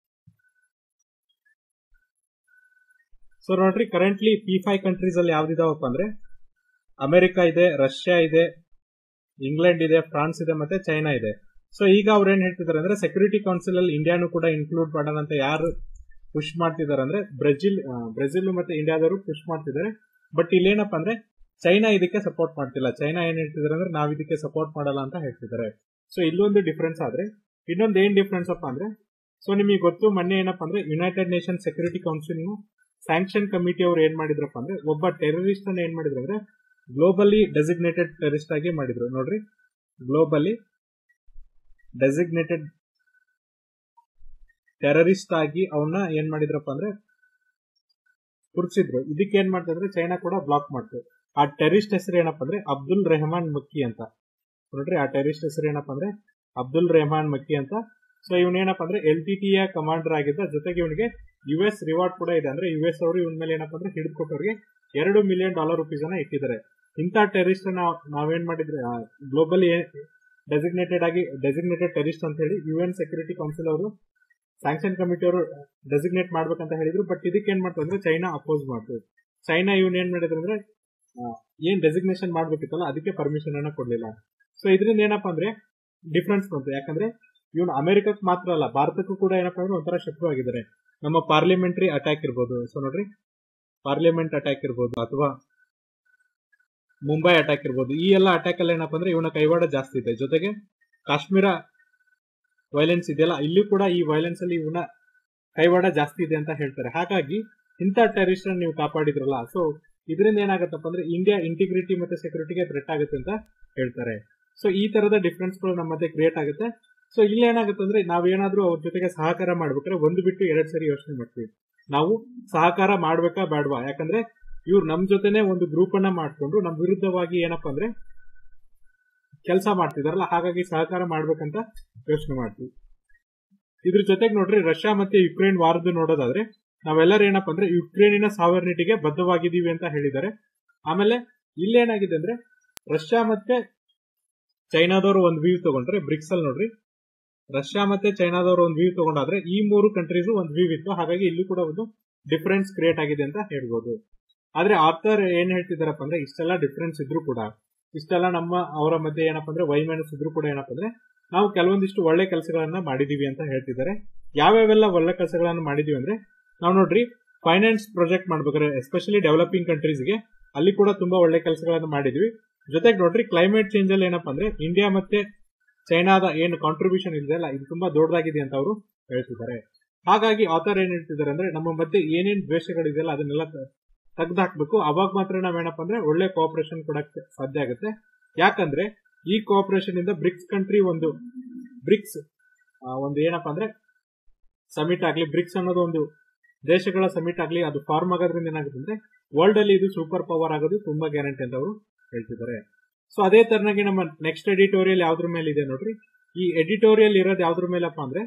ಸೊ ನೋಡ್ರಿ, ಕರೆಂಟ್ಲಿ ಪಿ ಫೈವ್ ಕಂಟ್ರೀಸ್ ಅಲ್ಲಿ ಯಾವ್ದಿದಾವಪ್ಪ ಅಂದ್ರೆ ಅಮೆರಿಕ ಇದೆ, ರಷ್ಯಾ ಇದೆ, ಇಂಗ್ಲೆಂಡ್ ಇದೆ, ಫ್ರಾನ್ಸ್ ಇದೆ ಮತ್ತೆ ಚೈನಾ ಇದೆ. ಸೊ ಈಗ ಅವ್ರು ಏನ್ ಹೇಳ್ತಿದ್ದಾರೆ ಅಂದ್ರೆ ಸೆಕ್ಯೂರಿಟಿ ಕೌನ್ಸಿಲ್ ಅಲ್ಲಿ ಇಂಡಿಯಾನು ಕೂಡ ಇನ್ಕ್ಲೂಡ್ ಮಾಡೋಣ ಅಂತ ಯಾರು ಪುಷ್ ಮಾಡ್ತಿದ್ದಾರೆ ಅಂದ್ರೆ ಬ್ರೆಜಿಲ್ ಬ್ರೆಜಿಲ್ ಮತ್ತೆ ಇಂಡಿಯಾದವರು ಪುಷ್ ಮಾಡ್ತಿದ್ದಾರೆ. ಬಟ್ ಇಲ್ಲೇನಪ್ಪ ಅಂದ್ರೆ ಚೈನಾ ಇದಕ್ಕೆ ಸಪೋರ್ಟ್ ಮಾಡ್ತಿಲ್ಲ. ಚೈನಾ ಏನ್ ಹೇಳ್ತಿದ್ದಾರೆ ಅಂದ್ರೆ ನಾವ್ ಇದಕ್ಕೆ ಸಪೋರ್ಟ್ ಮಾಡಲ್ಲ ಅಂತ ಹೇಳ್ತಿದ್ದಾರೆ. ಸೊ ಇಲ್ಲೊಂದು ಡಿಫ್ರೆನ್ಸ್ ಆದ್ರೆ ಇನ್ನೊಂದು ಏನ್ ಡಿಫ್ರೆನ್ಸ್ ಅಪ್ಪ ಅಂದ್ರೆ ಸೊ ನಿಮಗೆ ಗೊತ್ತು ಮೊನ್ನೆ ಏನಪ್ಪಾ ಅಂದ್ರೆ United Nation security council sanction committee ಅವ್ರು ಏನ್ ಮಾಡಿದ್ರಪ್ಪ ಅಂದ್ರೆ ಒಬ್ಬ ಟೆರರಿಸ್ಟ್ ಅನ್ನ ಏನ್ ಮಾಡಿದ್ರು ಅಂದ್ರೆ ಗ್ಲೋಬಲಿ ಡೆಸಿಗ್ನೇಟೆಡ್ ಟೆರರಿಸ್ಟ್ ಆಗಿ ಮಾಡಿದ್ರು. ನೋಡ್ರಿ, ಗ್ಲೋಬಲಿ ಡೆಸಿಗ್ನೇಟೆಡ್ ಟೆರರಿಸ್ಟ್ ಆಗಿ ಅವನ್ನ ಏನ್ ಮಾಡಿದ್ರಪ್ಪ ಅಂದ್ರೆ ಕುರ್ಸಿದ್ರು. ಇದಕ್ಕೆ ಏನ್ ಮಾಡ್ತಿದ್ರೆ ಚೈನಾ ಕೂಡ ಬ್ಲಾಕ್ ಮಾಡ್ತು. ಆ ಟೆರರಿಸ್ಟ್ ಹೆಸರು ಏನಪ್ಪಾ ಅಂದ್ರೆ ಅಬ್ದುಲ್ ರೆಹಮಾನ್ ಮಕ್ಕಿ ಅಂತ. ನೋಡ್ರಿ, ಆ ಟೆರರಿಸ್ಟ್ ಹೆಸರು ಏನಪ್ಪಾ ಅಂದ್ರೆ ಅಬ್ದುಲ್ ರೆಹಮಾನ್ ಮಕ್ಕಿ ಅಂತ. ಸೊ ಇವನೇನಪ್ಪ ಅಂದ್ರೆ ಎಲ್ ಟಿ ಟಿ ಕಮಾಂಡರ್ ಆಗಿದ್ದ. ಜೊತೆಗೆ ಇವನಿಗೆ ಯು ಎಸ್ ರಿವಾರ್ಡ್ ಕೂಡ ಇದೆ. ಅಂದ್ರೆ ಯು ಎಸ್ ಅವರು ಇವನ್ ಮೇಲೆ ಏನಪ್ಪಾ ಅಂದ್ರೆ ಹಿಡಿದುಕೊಟ್ಟವ್ರಿಗೆ ಎರಡು ಮಿಲಿಯನ್ ಡಾಲರ್ ರುಪೀಸ್ ಅನ್ನ ಇಟ್ಟಿದ್ದಾರೆ. ಇಂಥ ಟೆರರಿಸ್ಟ್ ನಾವೇನ್ ಮಾಡಿದ್ರೆ ಗ್ಲೋಬಲಿ ಡೆಸಿಗ್ನೇಟೆಡ್ ಆಗಿ ಡೆಸಿಗ್ನೇಟೆಡ್ ಟೆರರಿಸ್ಟ್ ಅಂತ ಹೇಳಿ ಯು ಎನ್ ಸೆಕ್ಯೂರಿಟಿ ಕೌನ್ಸಿಲ್ ಅವರು ಸ್ಯಾಂಕ್ಷನ್ ಕಮಿಟಿ ಅವರು ಡೆಸಿಗ್ನೇಟ್ ಮಾಡ್ಬೇಕಂತ ಹೇಳಿದ್ರು. ಬಟ್ ಇದಕ್ಕೆ ಏನ್ ಮಾಡ್ತಾರೆ ಅಂದ್ರೆ ಚೈನಾ ಅಪೋಸ್ ಮಾಡ್ತು. ಚೈನಾ ಇವನ್ ಏನ್ ಮಾಡಿದ್ರು ಅಂದ್ರೆ ಏನ್ ಡೆಸಿಗ್ನೇಷನ್ ಮಾಡ್ಬೇಕಿತ್ತಲ್ಲ ಅದಕ್ಕೆ ಪರ್ಮಿಷನ್ ಅನ್ನ ಕೊಡ್ಲಿಲ್ಲ. ಸೊ ಇದರಿಂದ ಏನಪ್ಪಾ ಅಂದ್ರೆ ಡಿಫ್ರೆನ್ಸ್ ಬಂತು. ಯಾಕಂದ್ರೆ ಇವನು ಅಮೆರಿಕಕ್ಕೆ ಮಾತ್ರ ಅಲ್ಲ ಭಾರತಕ್ಕೂ ಕೂಡ ಏನಪ್ಪಾ ಅಂದ್ರೆ ಒಂಥರ ಶತ್ರು ಆಗಿದ್ದಾರೆ. ನಮ್ಮ ಪಾರ್ಲಿಮೆಂಟರಿ ಅಟ್ಯಾಕ್ ಇರ್ಬೋದು. ಸೊ ನೋಡ್ರಿ, ಪಾರ್ಲಿಮೆಂಟ್ ಅಟ್ಯಾಕ್ ಇರ್ಬೋದು ಅಥವಾ ಮುಂಬೈ ಅಟ್ಯಾಕ್ ಇರ್ಬೋದು. ಈ ಎಲ್ಲ ಅಟ್ಯಾಕ್ ಅಲ್ಲಿ ಏನಪ್ಪಾ ಅಂದ್ರೆ ಇವನ ಕೈವಾಡ ಜಾಸ್ತಿ ಇದೆ. ಜೊತೆಗೆ ಕಾಶ್ಮೀರ ವೈಲೆನ್ಸ್ ಇದೆಯಲ್ಲ, ಇಲ್ಲಿ ಕೂಡ ಈ ವೈಲೆನ್ಸ್ ಅಲ್ಲಿ ಇವನ ಕೈವಾಡ ಜಾಸ್ತಿ ಇದೆ ಅಂತ ಹೇಳ್ತಾರೆ. ಹಾಗಾಗಿ ಇಂಥ ಟೆರರಿಸ್ಟ್ ನೀವು ಕಾಪಾಡಿದ್ರಲ್ಲ, ಸೊ ಇದರಿಂದ ಏನಾಗತ್ತಪ್ಪ ಅಂದ್ರೆ ಇಂಡಿಯಾ ಇಂಟಿಗ್ರಿಟಿ ಮತ್ತೆ ಸೆಕ್ಯೂರಿಟಿಗೆ ಥ್ರೆಟ್ ಆಗುತ್ತೆ ಅಂತ ಹೇಳ್ತಾರೆ. ಸೊ ಈ ತರದ ಡಿಫ್ರೆನ್ಸ್ ಗಳು ನಮ್ಮ ಮಧ್ಯೆ ಕ್ರಿಯೇಟ್ ಆಗುತ್ತೆ. ಸೊ ಇಲ್ಲಿ ಏನಾಗುತ್ತೆ ಅಂದ್ರೆ ನಾವೇನಾದ್ರೂ ಅವ್ರ ಜೊತೆಗೆ ಸಹಕಾರ ಮಾಡ್ಬೇಕಾದ್ರೆ ಒಂದು ಬಿಟ್ಟು ಎರಡ್ ಸರಿ ಯೋಚನೆ ಮಾಡ್ತೀವಿ. ನಾವು ಸಹಕಾರ ಮಾಡ್ಬೇಕಾ ಬೇಡವಾ? ಯಾಕಂದ್ರೆ ಇವ್ರು ನಮ್ ಜೊತೆನೆ ಒಂದು ಗ್ರೂಪ್ ಅನ್ನ ಮಾಡ್ಕೊಂಡು ನಮ್ ವಿರುದ್ಧವಾಗಿ ಏನಪ್ಪಾ ಅಂದ್ರೆ ಕೆಲಸ ಮಾಡ್ತಿದಾರಲ್ಲ, ಹಾಗಾಗಿ ಸಹಕಾರ ಮಾಡ್ಬೇಕಂತ ಯೋಚನೆ ಮಾಡ್ತೀವಿ. ಇದ್ರ ಜೊತೆಗೆ ನೋಡ್ರಿ, ರಷ್ಯಾ ಮತ್ತೆ ಯುಕ್ರೇನ್ ವಾರದ್ದು ನೋಡೋದಾದ್ರೆ ನಾವೆಲ್ಲರೂ ಏನಪ್ಪಾ ಅಂದ್ರೆ ಯುಕ್ರೇನಿನ ಸಾವರ್ನಿಟಿಗೆ ಬದ್ಧವಾಗಿದ್ದೀವಿ ಅಂತ ಹೇಳಿದ್ದಾರೆ. ಆಮೇಲೆ ಇಲ್ಲೇನಾಗಿದೆ ಅಂದ್ರೆ ರಷ್ಯಾ ಮತ್ತೆ ಚೈನಾದವರು ಒಂದು ವ್ಯೂ ತಗೊಂಡ್ರೆ ಬ್ರಿಕ್ಸ್ ಅಲ್ಲಿ ನೋಡ್ರಿ, ರಷ್ಯಾ ಮತ್ತೆ ಚೈನಾದವರು ಒಂದು ವ್ಯೂ ತಗೊಂಡಾದ್ರೆ ಈ ಮೂರು ಕಂಟ್ರೀಸ್ ಒಂದು ವ್ಯೂ ಇತ್ತು. ಹಾಗಾಗಿ ಇಲ್ಲಿ ಕೂಡ ಒಂದು ಡಿಫರೆನ್ಸ್ ಕ್ರಿಯೇಟ್ ಆಗಿದೆ ಅಂತ ಹೇಳ್ಬೋದು. ಆದ್ರೆ ಆರ್ಥರ್ ಏನ್ ಹೇಳ್ತಿದಾರಪ್ಪ ಅಂದ್ರೆ ಇಷ್ಟೆಲ್ಲ ಡಿಫರೆನ್ಸ್ ಇದ್ರು ಕೂಡ, ಇಷ್ಟೆಲ್ಲ ನಮ್ಮ ಅವರ ಮಧ್ಯೆ ಏನಪ್ಪಾ ಅಂದ್ರೆ ವೈಮನಸ್ ಇದ್ರು ಕೂಡ ಏನಪ್ಪಾ ಅಂದ್ರೆ ನಾವು ಕೆಲವೊಂದಿಷ್ಟು ಒಳ್ಳೆ ಕೆಲಸಗಳನ್ನ ಮಾಡಿದೀವಿ ಅಂತ ಹೇಳ್ತಿದ್ದಾರೆ. ಯಾವ್ಯಾವೆಲ್ಲ ಒಳ್ಳೆ ಕೆಲಸಗಳನ್ನ ಮಾಡಿದೀವಿ ಅಂದ್ರೆ ನಾವು ನೋಡ್ರಿ, ಫೈನಾನ್ಸ್ ಪ್ರಾಜೆಕ್ಟ್ ಮಾಡ್ಬೇಕಾದ್ರೆ ಎಸ್ಪೆಷಲಿ ಡೆವಲಪಿಂಗ್ ಕಂಟ್ರೀಸ್ಗೆ ಅಲ್ಲಿ ಕೂಡ ತುಂಬಾ ಒಳ್ಳೆ ಕೆಲಸಗಳನ್ನ ಮಾಡಿದ್ವಿ. ಜೊತೆಗೆ ನೋಡ್ರಿ, ಕ್ಲೈಮೇಟ್ ಚೇಂಜ್ ಅಲ್ಲಿ ಏನಪ್ಪಾ ಅಂದ್ರೆ ಇಂಡಿಯಾ ಮತ್ತೆ ಚೈನಾದ ಏನು ಕಾಂಟ್ರಿಬ್ಯೂಷನ್ ಇದೆಯಲ್ಲ ಇದು ತುಂಬಾ ದೊಡ್ಡದಾಗಿದೆ ಅಂತ ಅವರು ಹೇಳ್ತಿದ್ದಾರೆ. ಹಾಗಾಗಿ ಆಥರ್ ಏನ್ ಹೇಳ್ತಿದ್ದಾರೆ ಅಂದ್ರೆ ನಮ್ಮ ಮಧ್ಯೆ ಏನೇನ್ ದ್ವೇಷಗಳಿದೆಯಲ್ಲ ಅದನ್ನೆಲ್ಲ ತೆಗೆದುಹಾಕ್ಬೇಕು. ಅವಾಗ ಮಾತ್ರ ನಾವೇನಪ್ಪ ಅಂದ್ರೆ ಒಳ್ಳೆ ಕೋಆಪರೇಷನ್ ಕೊಡಕ್ಕೆ ಸಾಧ್ಯ ಆಗುತ್ತೆ. ಯಾಕಂದ್ರೆ ಈ ಕೋಆಪರೇಷನ್ ಇಂದ ಬ್ರಿಕ್ಸ್ ಕಂಟ್ರಿ ಒಂದು ಬ್ರಿಕ್ಸ್ ಒಂದು ಏನಪ್ಪಾ ಅಂದ್ರೆ ಸಮಿಟ್ ಆಗ್ಲಿ, ಬ್ರಿಕ್ಸ್ ಅನ್ನೋದು ಒಂದು ದೇಶಗಳ ಸಮಿಟ್ ಆಗ್ಲಿ, ಅದು ಫಾರ್ಮ್ ಆಗೋದ್ರಿಂದ ಏನಾಗುತ್ತೆ ಅಂದ್ರೆ ವರ್ಲ್ಡ್ ಅಲ್ಲಿ ಇದು ಸೂಪರ್ ಪವರ್ ಆಗೋದು ತುಂಬಾ ಗ್ಯಾರಂಟಿ ಅಂತ ಅವರು ಹೇಳ್ತಿದ್ದಾರೆ. ಸೊ ಅದೇ ತರನಾಗಿ ನಮ್ಮ ನೆಕ್ಸ್ಟ್ ಎಡಿಟೋರಿಯಲ್ ಯಾವ್ದ್ರ ಮೇಲೆ ಇದೆ ನೋಡ್ರಿ, ಈ ಎಡಿಟೋರಿಯಲ್ ಇರೋದು ಯಾವ್ದ್ರ ಮೇಲಪ್ಪ ಅಂದ್ರೆ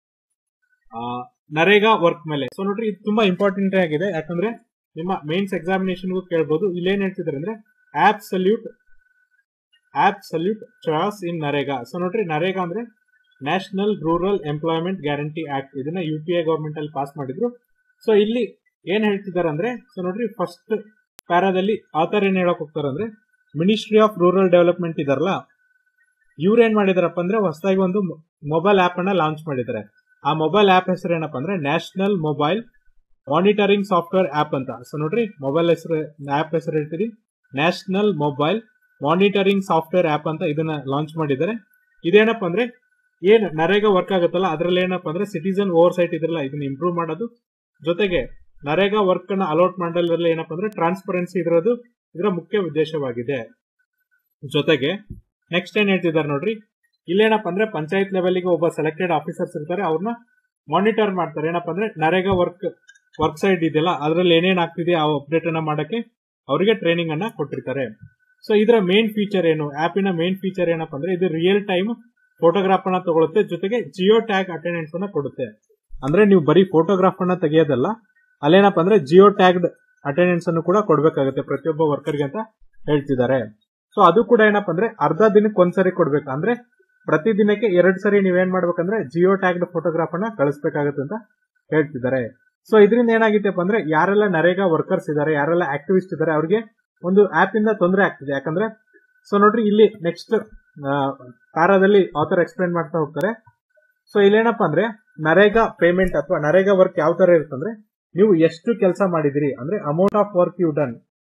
ನರೇಗಾ ವರ್ಕ್ ಮೇಲೆ. ಸೊ ನೋಡ್ರಿ, ಇದು ತುಂಬಾ ಇಂಪಾರ್ಟೆಂಟ್ ಆಗಿದೆ. ಯಾಕಂದ್ರೆ ನಿಮ್ಮ ಮೇನ್ಸ್ ಎಕ್ಸಾಮಿನೇಷನ್ಗೂ ಕೇಳ್ಬೋದು. ಇಲ್ಲೇನ್ ಹೇಳ್ತಿದ್ದಾರೆ ಅಂದ್ರೆ absolute absolute choice in NREGA. So ನೋಡ್ರಿ, ನರೇಗಾ ಅಂದ್ರೆ national rural employment guarantee act. ಇದನ್ನ ಯು ಪಿ ಎ ಗವರ್ಮೆಂಟ್ ಅಲ್ಲಿ ಪಾಸ್ ಮಾಡಿದ್ರು. ಸೊ ಇಲ್ಲಿ ಏನ್ ಹೇಳ್ತಿದ್ದಾರೆ ಅಂದ್ರೆ, ಸೊ ನೋಡ್ರಿ, ಫಸ್ಟ್ ಪ್ಯಾರಾದಲ್ಲಿ ಆಥರ್ ಏನ್ ಹೇಳಕ್ ಹೋಗ್ತಾರೆ ಅಂದ್ರೆ ಮಿನಿಸ್ಟ್ರಿ ಆಫ್ ರೂರಲ್ ಡೆವಲಪ್ಮೆಂಟ್ ಇದಾರಲ್ಲ, ಇವ್ರು ಏನ್ ಮಾಡಿದಾರಪ್ಪ ಅಂದ್ರೆ ಹೊಸದಾಗಿ ಒಂದು ಮೊಬೈಲ್ ಆಪ್ ಅನ್ನ ಲಾಂಚ್ ಮಾಡಿದ್ದಾರೆ. ಆ ಮೊಬೈಲ್ ಆಪ್ ಹೆಸರು ಏನಪ್ಪಾ ಅಂದ್ರೆ national mobile monitoring software app ಅಂತ. ಸೊ ನೋಡ್ರಿ, ಮೊಬೈಲ್ ಹೆಸರು ಆಪ್ ಹೆಸರು ಹೇಳ್ತೀರಿ national mobile monitoring software app ಅಂತ ಇದನ್ನ ಲಾಂಚ್ ಮಾಡಿದ್ದಾರೆ. ಇದೇನಪ್ಪ ಅಂದ್ರೆ ಏನ್ ನರೇಗಾ ವರ್ಕ್ ಆಗುತ್ತಲ್ಲ ಅದ್ರಲ್ಲಿ ಏನಪ್ಪಾ ಅಂದ್ರೆ ಸಿಟಿಸನ್ ಓವರ್ ಸೈಟ್ ಇದ್ರಲ್ಲ ಇದನ್ನ ಇಂಪ್ರೂವ್ ಮಾಡೋದು. ಜೊತೆಗೆ ನರೇಗಾ ವರ್ಕ್ ಅನ್ನ ಅಲೋಟ್ ಮಾಡೋದ್ರಲ್ಲಿ ಏನಪ್ಪಾ ಅಂದ್ರೆ ಟ್ರಾನ್ಸ್ಪರೆನ್ಸಿ ಇರೋದು ಇದರ ಮುಖ್ಯ ಉದ್ದೇಶವಾಗಿದೆ. ಜೊತೆಗೆ ನೆಕ್ಸ್ಟ್ ಏನ್ ಹೇಳ್ತಿದ್ದಾರೆ ನೋಡ್ರಿ, ಇಲ್ಲೇನಪ್ಪ ಅಂದ್ರೆ ಪಂಚಾಯತ್ ಲೆವೆಲ್ಗೆ ಒಬ್ಬ ಸೆಲೆಕ್ಟೆಡ್ ಆಫೀಸರ್ಸ್ ಇರ್ತಾರೆ, ಅವ್ರನ್ನ ಮಾನಿಟರ್ ಮಾಡ್ತಾರೆ. ಏನಪ್ಪಾ ಅಂದ್ರೆ ನರೇಗಾ ವರ್ಕ್ ವರ್ಕ್ ಸೈಡ್ ಇದೆಯಲ್ಲ ಅದ್ರಲ್ಲಿ ಏನೇನ್ ಆಗ್ತಿದೆ ಆ ಅಪ್ಡೇಟ್ ಅನ್ನ ಮಾಡಕ್ಕೆ ಅವರಿಗೆ ಟ್ರೈನಿಂಗ್ ಅನ್ನ ಕೊಟ್ಟಿರ್ತಾರೆ. ಸೊ ಇದರ ಮೇನ್ ಫೀಚರ್ ಏನು, ಆಪಿನ ಮೇನ್ ಫೀಚರ್ ಏನಪ್ಪಾ ಅಂದ್ರೆ ಇದು ರಿಯಲ್ ಟೈಮ್ ಫೋಟೋಗ್ರಾಫ್ ಅನ್ನ ತಗೊಳುತ್ತೆ. ಜೊತೆಗೆ ಜಿಯೋ ಟ್ಯಾಗ್ ಅಟೆಂಡೆನ್ಸ್ ಅನ್ನ ಕೊಡುತ್ತೆ. ಅಂದ್ರೆ ನೀವು ಬರೀ ಫೋಟೋಗ್ರಾಫ್ ಅನ್ನ ತೆಗೆಯೋದಲ್ಲ, ಅಲ್ಲೇನಪ್ಪ ಅಂದ್ರೆ ಜಿಯೋ ಟ್ಯಾಗ್ಡ್ ಅಟೆಂಡೆನ್ಸ್ ಅನ್ನು ಕೂಡ ಕೊಡ್ಬೇಕಾಗುತ್ತೆ ಪ್ರತಿಯೊಬ್ಬ ವರ್ಕರ್ಗೆ ಅಂತ ಹೇಳ್ತಿದ್ದಾರೆ. ಸೊ ಅದು ಕೂಡ ಏನಪ್ಪಾ ಅಂದ್ರೆ ಅರ್ಧ ದಿನಕ್ಕೆ ಒಂದ್ಸರಿ ಕೊಡ್ಬೇಕು. ಅಂದ್ರೆ ಪ್ರತಿ ದಿನಕ್ಕೆ ಎರಡ್ ಸರಿ ನೀವೇನ್ ಮಾಡ್ಬೇಕಂದ್ರೆ ಜಿಯೋ ಟ್ಯಾಗ್ಡ್ ಫೋಟೋಗ್ರಾಫ್ ಅನ್ನ ಕಳಿಸ್ಬೇಕಾಗುತ್ತೆ ಅಂತ ಹೇಳ್ತಿದ್ದಾರೆ. ಸೊ ಇದರಿಂದ ಏನಾಗಿತ್ತಪ್ಪ ಅಂದ್ರೆ ಯಾರೆಲ್ಲ ನರೇಗಾ ವರ್ಕರ್ಸ್ ಇದಾರೆ, ಯಾರೆಲ್ಲ ಆಕ್ಟಿವಿಸ್ಟ್ ಇದಾರೆ, ಅವ್ರಿಗೆ ಒಂದು ಆಪ್ ಇಂದ ತೊಂದರೆ ಆಗ್ತಿದೆ. ಯಾಕಂದ್ರೆ ಸೊ ನೋಡ್ರಿ, ಇಲ್ಲಿ ನೆಕ್ಸ್ಟ್ ಪ್ಯಾರಾದಲ್ಲಿ ಆಥರ್ ಎಕ್ಸ್ಪ್ಲೇನ್ ಮಾಡ್ತಾ ಹೋಗ್ತಾರೆ. ಸೊ ಇಲ್ಲೇನಪ್ಪ ಅಂದ್ರೆ ನರೇಗಾ ಪೇಮೆಂಟ್ ಅಥವಾ ನರೇಗಾ ವರ್ಕ್ ಯಾವ ತರ ಇರುತ್ತಂದ್ರೆ, ನೀವು ಎಷ್ಟು ಕೆಲಸ ಮಾಡಿದಿರಿ ಅಂದ್ರೆ amount of work you done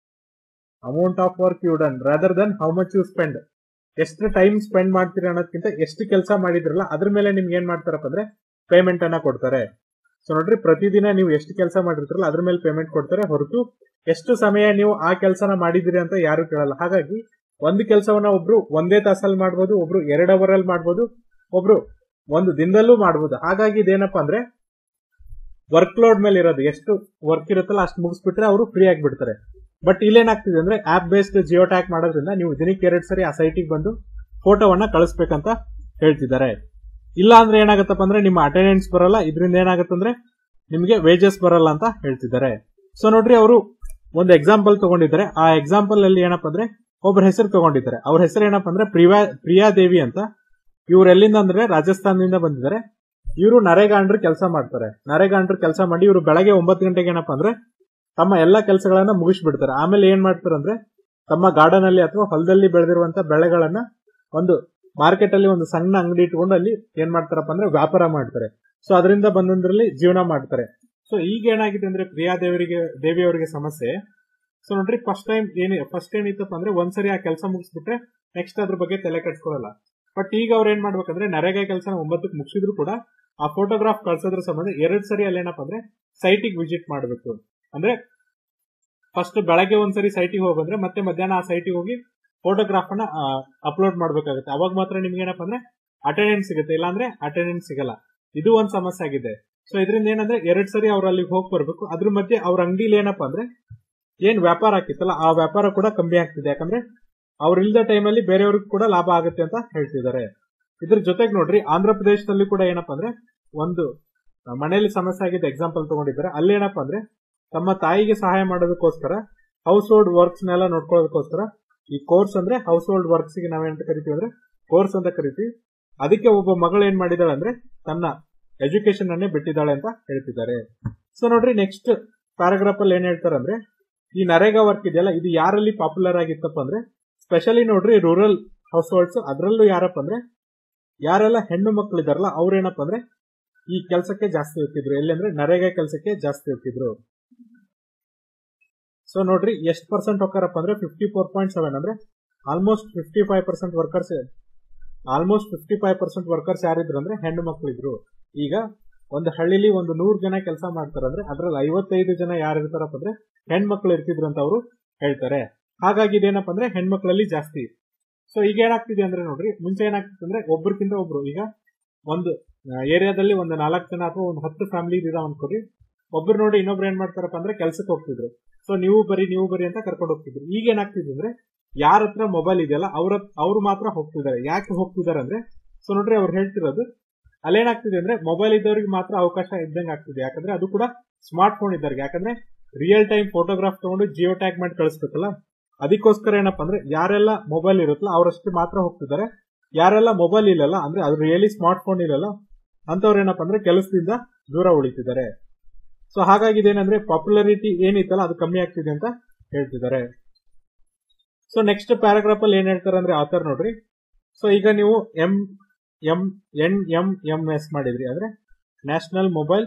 amount of work you done rather than how much you spend. ಎಷ್ಟು ಟೈಮ್ ಸ್ಪೆಂಡ್ ಮಾಡ್ತೀರಿ ಅನ್ನೋದಕ್ಕಿಂತ ಎಷ್ಟು ಕೆಲಸ ಮಾಡಿದ್ರಲ್ಲ ಅದ್ರ ಮೇಲೆ ನಿಮ್ಗೆ ಏನ್ ಮಾಡ್ತಾರಪ್ಪ ಅಂದ್ರೆ ಪೇಮೆಂಟ್ ಅನ್ನ ಕೊಡ್ತಾರೆ. ಸೊ ನೋಡ್ರಿ, ಪ್ರತಿದಿನ ನೀವು ಎಷ್ಟು ಕೆಲಸ ಮಾಡಿರ್ತೀರಲ್ಲ ಅದ್ರ ಮೇಲೆ ಪೇಮೆಂಟ್ ಕೊಡ್ತಾರೆ, ಹೊರತು ಎಷ್ಟು ಸಮಯ ನೀವು ಆ ಕೆಲಸನ ಮಾಡಿದಿರಿ ಅಂತ ಯಾರು ಕೇಳಲ್ಲ. ಹಾಗಾಗಿ ಒಂದು ಕೆಲಸವನ್ನ ಒಬ್ರು ಒಂದೇ ತಾಸಲ್ಲಿ ಮಾಡ್ಬೋದು, ಒಬ್ರು ಎರಡು ಅವರ್ ಅಲ್ಲಿ ಮಾಡ್ಬೋದು, ಒಬ್ರು ಒಂದು ದಿನದಲ್ಲೂ ಮಾಡ್ಬೋದು. ಹಾಗಾಗಿ ಇದೇನಪ್ಪ ಅಂದ್ರೆ ವರ್ಕ್ ಲೋಡ್ ಮೇಲೆ ಇರೋದು, ಎಷ್ಟು ವರ್ಕ್ ಇರುತ್ತಲ್ಲ ಅಷ್ಟು ಮುಗಿಸ್ಬಿಟ್ರೆ ಅವರು ಫ್ರೀ ಆಗಿಬಿಡ್ತಾರೆ. ಬಟ್ ಇಲ್ಲೇನಾಗ್ತಿದೆ ಅಂದ್ರೆ ಆಪ್ ಬೇಸ್ಡ್ ಜಿಯೋ ಟ್ಯಾಗ್ ಮಾಡೋದ್ರಿಂದ ನೀವು ದಿನಕ್ಕೆ ಎರಡು ಸರಿ ಆ ಸೈಟಿಗೆ ಬಂದು ಫೋಟೋವನ್ನ ಕಳಿಸ್ಬೇಕಂತ ಹೇಳ್ತಿದ್ದಾರೆ. ಇಲ್ಲ ಅಂದ್ರೆ ಏನಾಗತ್ತಪ್ಪ ಅಂದ್ರೆ ನಿಮ್ಮ ಅಟೆಂಡೆನ್ಸ್ ಬರಲ್ಲ, ಇದರಿಂದ ಏನಾಗತ್ತಂದ್ರೆ ನಿಮಗೆ ವೇಜಸ್ ಬರಲ್ಲ ಅಂತ ಹೇಳ್ತಿದ್ದಾರೆ. ಸೊ ನೋಡ್ರಿ, ಅವರು ಒಂದು ಎಕ್ಸಾಂಪಲ್ ತಗೊಂಡಿದ್ದಾರೆ. ಆ ಎಕ್ಸಾಂಪಲ್ ಅಲ್ಲಿ ಏನಪ್ಪ ಅಂದ್ರೆ ಒಬ್ಬರ ಹೆಸರು ತಗೊಂಡಿದ್ದಾರೆ. ಅವ್ರ ಹೆಸರು ಏನಪ್ಪ ಅಂದ್ರೆ ಪ್ರಿಯಾ ಪ್ರಿಯಾ ದೇವಿ ಅಂತ. ಇವ್ರು ಎಲ್ಲಿಂದ ಅಂದ್ರೆ ರಾಜಸ್ಥಾನದಿಂದ ಬಂದಿದ್ದಾರೆ. ಇವರು ನರೇಗಾ ಅಂಡ್ರ್ ಕೆಲಸ ಮಾಡ್ತಾರೆ. ನರೇಗಾ ಅಂಡ್ರ್ ಕೆಲಸ ಮಾಡಿ ಇವರು ಬೆಳಗ್ಗೆ ಒಂಬತ್ತು ಗಂಟೆಗೆ ಏನಪ್ಪ ಅಂದ್ರೆ ತಮ್ಮ ಎಲ್ಲಾ ಕೆಲಸಗಳನ್ನ ಮುಗಿಸ್ಬಿಡ್ತಾರೆ. ಆಮೇಲೆ ಏನ್ ಮಾಡ್ತಾರೆ ಅಂದ್ರೆ ತಮ್ಮ ಗಾರ್ಡನ್ ಅಲ್ಲಿ ಅಥವಾ ಹೊಲದಲ್ಲಿ ಬೆಳೆದಿರುವಂತ ಬೆಳೆಗಳನ್ನ ಒಂದು ಮಾರ್ಕೆಟ್ ಅಲ್ಲಿ ಒಂದು ಸಣ್ಣ ಅಂಗಡಿ ಇಟ್ಕೊಂಡು ಅಲ್ಲಿ ಏನ್ ಮಾಡ್ತಾರಪ್ಪ ಅಂದ್ರೆ ವ್ಯಾಪಾರ ಮಾಡ್ತಾರೆ. ಸೊ ಅದರಿಂದ ಬಂದ್ರಲ್ಲಿ ಜೀವನ ಮಾಡ್ತಾರೆ. ಸೊ ಈಗ ಏನಾಗಿದೆ ಅಂದ್ರೆ ಪ್ರಿಯಾ ದೇವರಿಗೆ ದೇವಿ ಅವರಿಗೆ ಸಮಸ್ಯೆ. ಸೊ ನೋಡ್ರಿ, ಫಸ್ಟ್ ಟೈಮ್ ಏನಿ ಫಸ್ಟ್ ಏನಿತ್ತಪ್ಪ ಅಂದ್ರೆ ಒಂದ್ಸರಿ ಆ ಕೆಲಸ ಮುಗಿಸ್ಬಿಟ್ರೆ ನೆಕ್ಸ್ಟ್ ಅದ್ರ ಬಗ್ಗೆ ತಲೆ ಕೆಡ್ಸ್ಕೊಳ್ಳಲ್ಲ. ಬಟ್ ಈಗ ಅವ್ರು ಏನ್ ಮಾಡ್ಬೇಕಂದ್ರೆ ನರೇಗಾ ಕೆಲಸ ಒಂಬತ್ತಕ್ಕೆ ಮುಗಿಸಿದ್ರು ಕೂಡ ಆ ಫೋಟೋಗ್ರಾಫ್ ಕಳ್ಸೋದ್ರ ಸಂಬಂಧ ಎರಡ್ ಸರಿ ಅಲ್ಲಿ ಏನಪ್ಪ ಅಂದ್ರೆ ಸೈಟಿಗೆ ವಿಸಿಟ್ ಮಾಡಬೇಕು. ಅಂದ್ರೆ ಫಸ್ಟ್ ಬೆಳಗ್ಗೆ ಒಂದ್ಸರಿ ಸೈಟಿಗೆ ಹೋಗಂದ್ರೆ ಮತ್ತೆ ಮಧ್ಯಾಹ್ನ ಆ ಸೈಟಿಗೆ ಹೋಗಿ ಫೋಟೋಗ್ರಾಫ್ ಅನ್ನ ಅಪ್ಲೋಡ್ ಮಾಡ್ಬೇಕಾಗುತ್ತೆ. ಅವಾಗ ಮಾತ್ರ ನಿಮ್ಗೆ ಏನಪ್ಪ ಅಂದ್ರೆ ಅಟೆಂಡೆನ್ಸ್ ಸಿಗುತ್ತೆ, ಇಲ್ಲಾಂದ್ರೆ ಅಟೆಂಡೆನ್ಸ್ ಸಿಗಲ್ಲ. ಇದು ಒಂದ್ ಸಮಸ್ಯೆ ಆಗಿದೆ. ಸೊ ಇದರಿಂದ ಏನಂದ್ರೆ ಎರಡ್ ಸರಿ ಅವ್ರು ಅಲ್ಲಿಗೆ ಹೋಗಿ ಬರ್ಬೇಕು. ಅದ್ರ ಮಧ್ಯೆ ಅವ್ರ ಅಂಗಡಿಲಿ ಏನಪ್ಪಾ ಅಂದ್ರೆ ಏನ್ ವ್ಯಾಪಾರ ಆಗ್ತಿತ್ತಲ್ಲ ಆ ವ್ಯಾಪಾರ ಕೂಡ ಕಮ್ಮಿ ಆಗ್ತಿದೆ. ಯಾಕಂದ್ರೆ ಅವ್ರ ಇಲ್ದ ಟೈಮಲ್ಲಿ ಬೇರೆಯವ್ರಿಗೆ ಕೂಡ ಲಾಭ ಆಗುತ್ತೆ ಅಂತ ಹೇಳ್ತಿದ್ದಾರೆ. ಇದ್ರ ಜೊತೆಗೆ ನೋಡ್ರಿ, ಆಂಧ್ರ ಪ್ರದೇಶದಲ್ಲಿ ಕೂಡ ಏನಪ್ಪಾ ಅಂದ್ರೆ ಒಂದು ಮನೆಯಲ್ಲಿ ಸಮಸ್ಯೆ ಆಗಿದ್ದ ಎಕ್ಸಾಂಪಲ್ ತಗೊಂಡಿದ್ದಾರೆ. ಅಲ್ಲಿ ಏನಪ್ಪಾ ಅಂದ್ರೆ ತಮ್ಮ ತಾಯಿಗೆ ಸಹಾಯ ಮಾಡೋದಕ್ಕೋಸ್ಕರ ಹೌಸ್ ಹೋಲ್ಡ್ ವರ್ಕ್ಸ್ ನೆಲ್ಲ ನೋಡ್ಕೊಳ್ಳೋದಕ್ಕೋಸ್ಕರ ಈ ಕೋರ್ಸ್ ಅಂದ್ರೆ ಹೌಸ್ ಹೋಲ್ಡ್ ವರ್ಕ್ಸ್ ಗೆ ನಾವೇನಂತ ಕರಿತೀವಿ ಅಂದ್ರೆ ಕೋರ್ಸ್ ಅಂತ ಕರಿತೀವಿ. ಅದಕ್ಕೆ ಒಬ್ಬ ಮಗಳು ಏನ್ ಮಾಡಿದಾಳೆ ಅಂದ್ರೆ ತನ್ನ ಎಜುಕೇಶನ್ ಅನ್ನೇ ಬಿಟ್ಟಿದ್ದಾಳೆ ಅಂತ ಹೇಳ್ತಿದ್ದಾರೆ. ಸೊ ನೋಡ್ರಿ, ನೆಕ್ಸ್ಟ್ ಪ್ಯಾರಾಗ್ರಾಫ್ ಅಲ್ಲಿ ಏನ್ ಹೇಳ್ತಾರೆ ಅಂದ್ರೆ ಈ ನರೇಗಾ ವರ್ಕ್ ಇದೆಯಲ್ಲ ಇದು ಯಾರಲ್ಲಿ ಪಾಪ್ಯುಲರ್ ಆಗಿತ್ತಪ್ಪ ಅಂದ್ರೆ ಸ್ಪೆಷಲಿ ನೋಡ್ರಿ ರೂರಲ್ ಹೌಸ್ ಹೋಲ್ಡ್ಸ್. ಅದರಲ್ಲೂ ಯಾರಪ್ಪ ಅಂದ್ರೆ ಯಾರೆಲ್ಲ ಹೆಣ್ಣು ಮಕ್ಕಳು ಇದಾರಲ್ಲ ಅವ್ರೇನಪ್ಪ ಅಂದ್ರೆ ಈ ಕೆಲಸಕ್ಕೆ ಜಾಸ್ತಿ ಹೋಗ್ತಿದ್ರು. ಎಲ್ಲಿ ಅಂದ್ರೆ ನರೇಗಾ ಕೆಲಸಕ್ಕೆ ಜಾಸ್ತಿ ಹೋಗ್ತಿದ್ರು. ಸೊ ನೋಡ್ರಿ, ಎಷ್ಟು ಪರ್ಸೆಂಟ್ ಹೋಗ್ತಾರಪ್ಪ ಅಂದ್ರೆ ಫಿಫ್ಟಿ ಫೋರ್ ಪಾಯಿಂಟ್ ಸೆವೆನ್ ಅಂದ್ರೆ almost fifty five percent workers almost fifty five percent workers ಯಾರಿದ್ರು ಅಂದ್ರೆ ಹೆಣ್ಣು ಮಕ್ಕಳು ಇದ್ರು. ಈಗ ಒಂದು ಹಳ್ಳಿಲಿ ಒಂದು ನೂರ್ ಜನ ಕೆಲಸ ಮಾಡ್ತಾರಂದ್ರೆ ಅದ್ರಲ್ಲಿ ಐವತ್ತೈದು ಜನ ಯಾರು ಇರ್ತಾರಪ್ಪ ಅಂದ್ರೆ ಹೆಣ್ಮಕ್ಳು ಇರ್ತಿದ್ರು ಅಂತ ಅವರು ಹೇಳ್ತಾರೆ. ಹಾಗಾಗಿ ಇದೇನಪ್ಪ ಅಂದ್ರೆ ಹೆಣ್ಮಕ್ಳಲ್ಲಿ ಜಾಸ್ತಿ. ಸೊ ಈಗ ಏನಾಗ್ತಿದೆ ಅಂದ್ರೆ ನೋಡ್ರಿ, ಮುಂಚೆ ಏನಾಗ್ತಿದೆ ಅಂದ್ರೆ ಒಬ್ರಕ್ಕಿಂತ ಒಬ್ರು ಈಗ ಒಂದು ಏರಿಯಾದಲ್ಲಿ ಒಂದು ನಾಲ್ಕು ಜನ ಅಥವಾ ಒಂದು ಹತ್ತು ಫ್ಯಾಮಿಲಿ ಇದಾವ ಅನ್ಕೋರಿ, ಒಬ್ರು ನೋಡಿ ಇನ್ನೊಬ್ರು ಏನ್ ಮಾಡ್ತಾರಪ್ಪ ಅಂದ್ರೆ ಕೆಲ್ಸಕ್ಕೆ ಹೋಗ್ತಿದ್ರು. ಸೊ ನೀವು ಬರಿ ನೀವು ಬರಿ ಅಂತ ಕರ್ಕೊಂಡು ಹೋಗ್ತಿದ್ರು. ಈಗ ಏನಾಗ್ತಿದೆ ಅಂದ್ರೆ ಯಾರ ಹತ್ರ ಮೊಬೈಲ್ ಇದೆಯಲ್ಲ ಅವ್ರ ಅವ್ರು ಮಾತ್ರ ಹೋಗ್ತಿದ್ದಾರೆ. ಯಾಕೆ ಹೋಗ್ತಿದ್ದಾರೆ ಅಂದ್ರೆ ಸೊ ನೋಡ್ರಿ, ಅವ್ರು ಹೇಳ್ತಿರೋದು ಅಲ್ಲೇನಾಗ್ತಿದೆ ಅಂದ್ರೆ ಮೊಬೈಲ್ ಇದ್ದವ್ರಿಗೆ ಮಾತ್ರ ಅವಕಾಶ ಇದ್ದಂಗೆ ಆಗ್ತಿದೆ. ಯಾಕಂದ್ರೆ ಅದು ಕೂಡ ಸ್ಮಾರ್ಟ್ ಫೋನ್ ಇದ್ದವ್ರಿಗೆ. ಯಾಕಂದ್ರೆ ರಿಯಲ್ ಟೈಮ್ ಫೋಟೋಗ್ರಾಫ್ ತಗೊಂಡು ಜಿಯೋ ಟ್ಯಾಗ್ ಮಾಡಿ ಕಳಿಸ್ಬೇಕಲ್ಲ, ಅದಕ್ಕೋಸ್ಕರ ಏನಪ್ಪಾ ಅಂದ್ರೆ ಯಾರೆಲ್ಲ ಮೊಬೈಲ್ ಇರುತ್ತಲ್ಲ ಅವರಷ್ಟು ಮಾತ್ರ ಹೋಗ್ತಿದ್ದಾರೆ. ಯಾರೆಲ್ಲ ಮೊಬೈಲ್ ಇಲ್ಲಲ್ಲ ಅಂದ್ರೆ ಅದು ರಿಯಲಿ ಸ್ಮಾರ್ಟ್ ಫೋನ್ ಇರಲ್ಲ ಅಂತವ್ರು ಏನಪ್ಪಾ ಅಂದ್ರೆ ಕೆಲಸದಿಂದ ದೂರ ಉಳಿತಿದ್ದಾರೆ. ಸೊ ಹಾಗಾಗಿ ಇದೇನಂದ್ರೆ ಪಾಪ್ಯುಲಾರಿಟಿ ಏನಿತ್ತಲ್ಲ ಅದು ಕಮ್ಮಿ ಆಗ್ತಿದೆ ಅಂತ ಹೇಳ್ತಿದ್ದಾರೆ. ಸೊ ನೆಕ್ಸ್ಟ್ ಪ್ಯಾರಾಗ್ರಾಫ್ ಅಲ್ಲಿ ಏನ್ ಹೇಳ್ತಾರೆ ಅಂದ್ರೆ ಆಥರ್ ನೋಡ್ರಿ, ಸೊ ಈಗ ನೀವು M M N M M S ಮಾಡಿದ್ರಿ ಅಂದ್ರೆ ನ್ಯಾಷನಲ್ ಮೊಬೈಲ್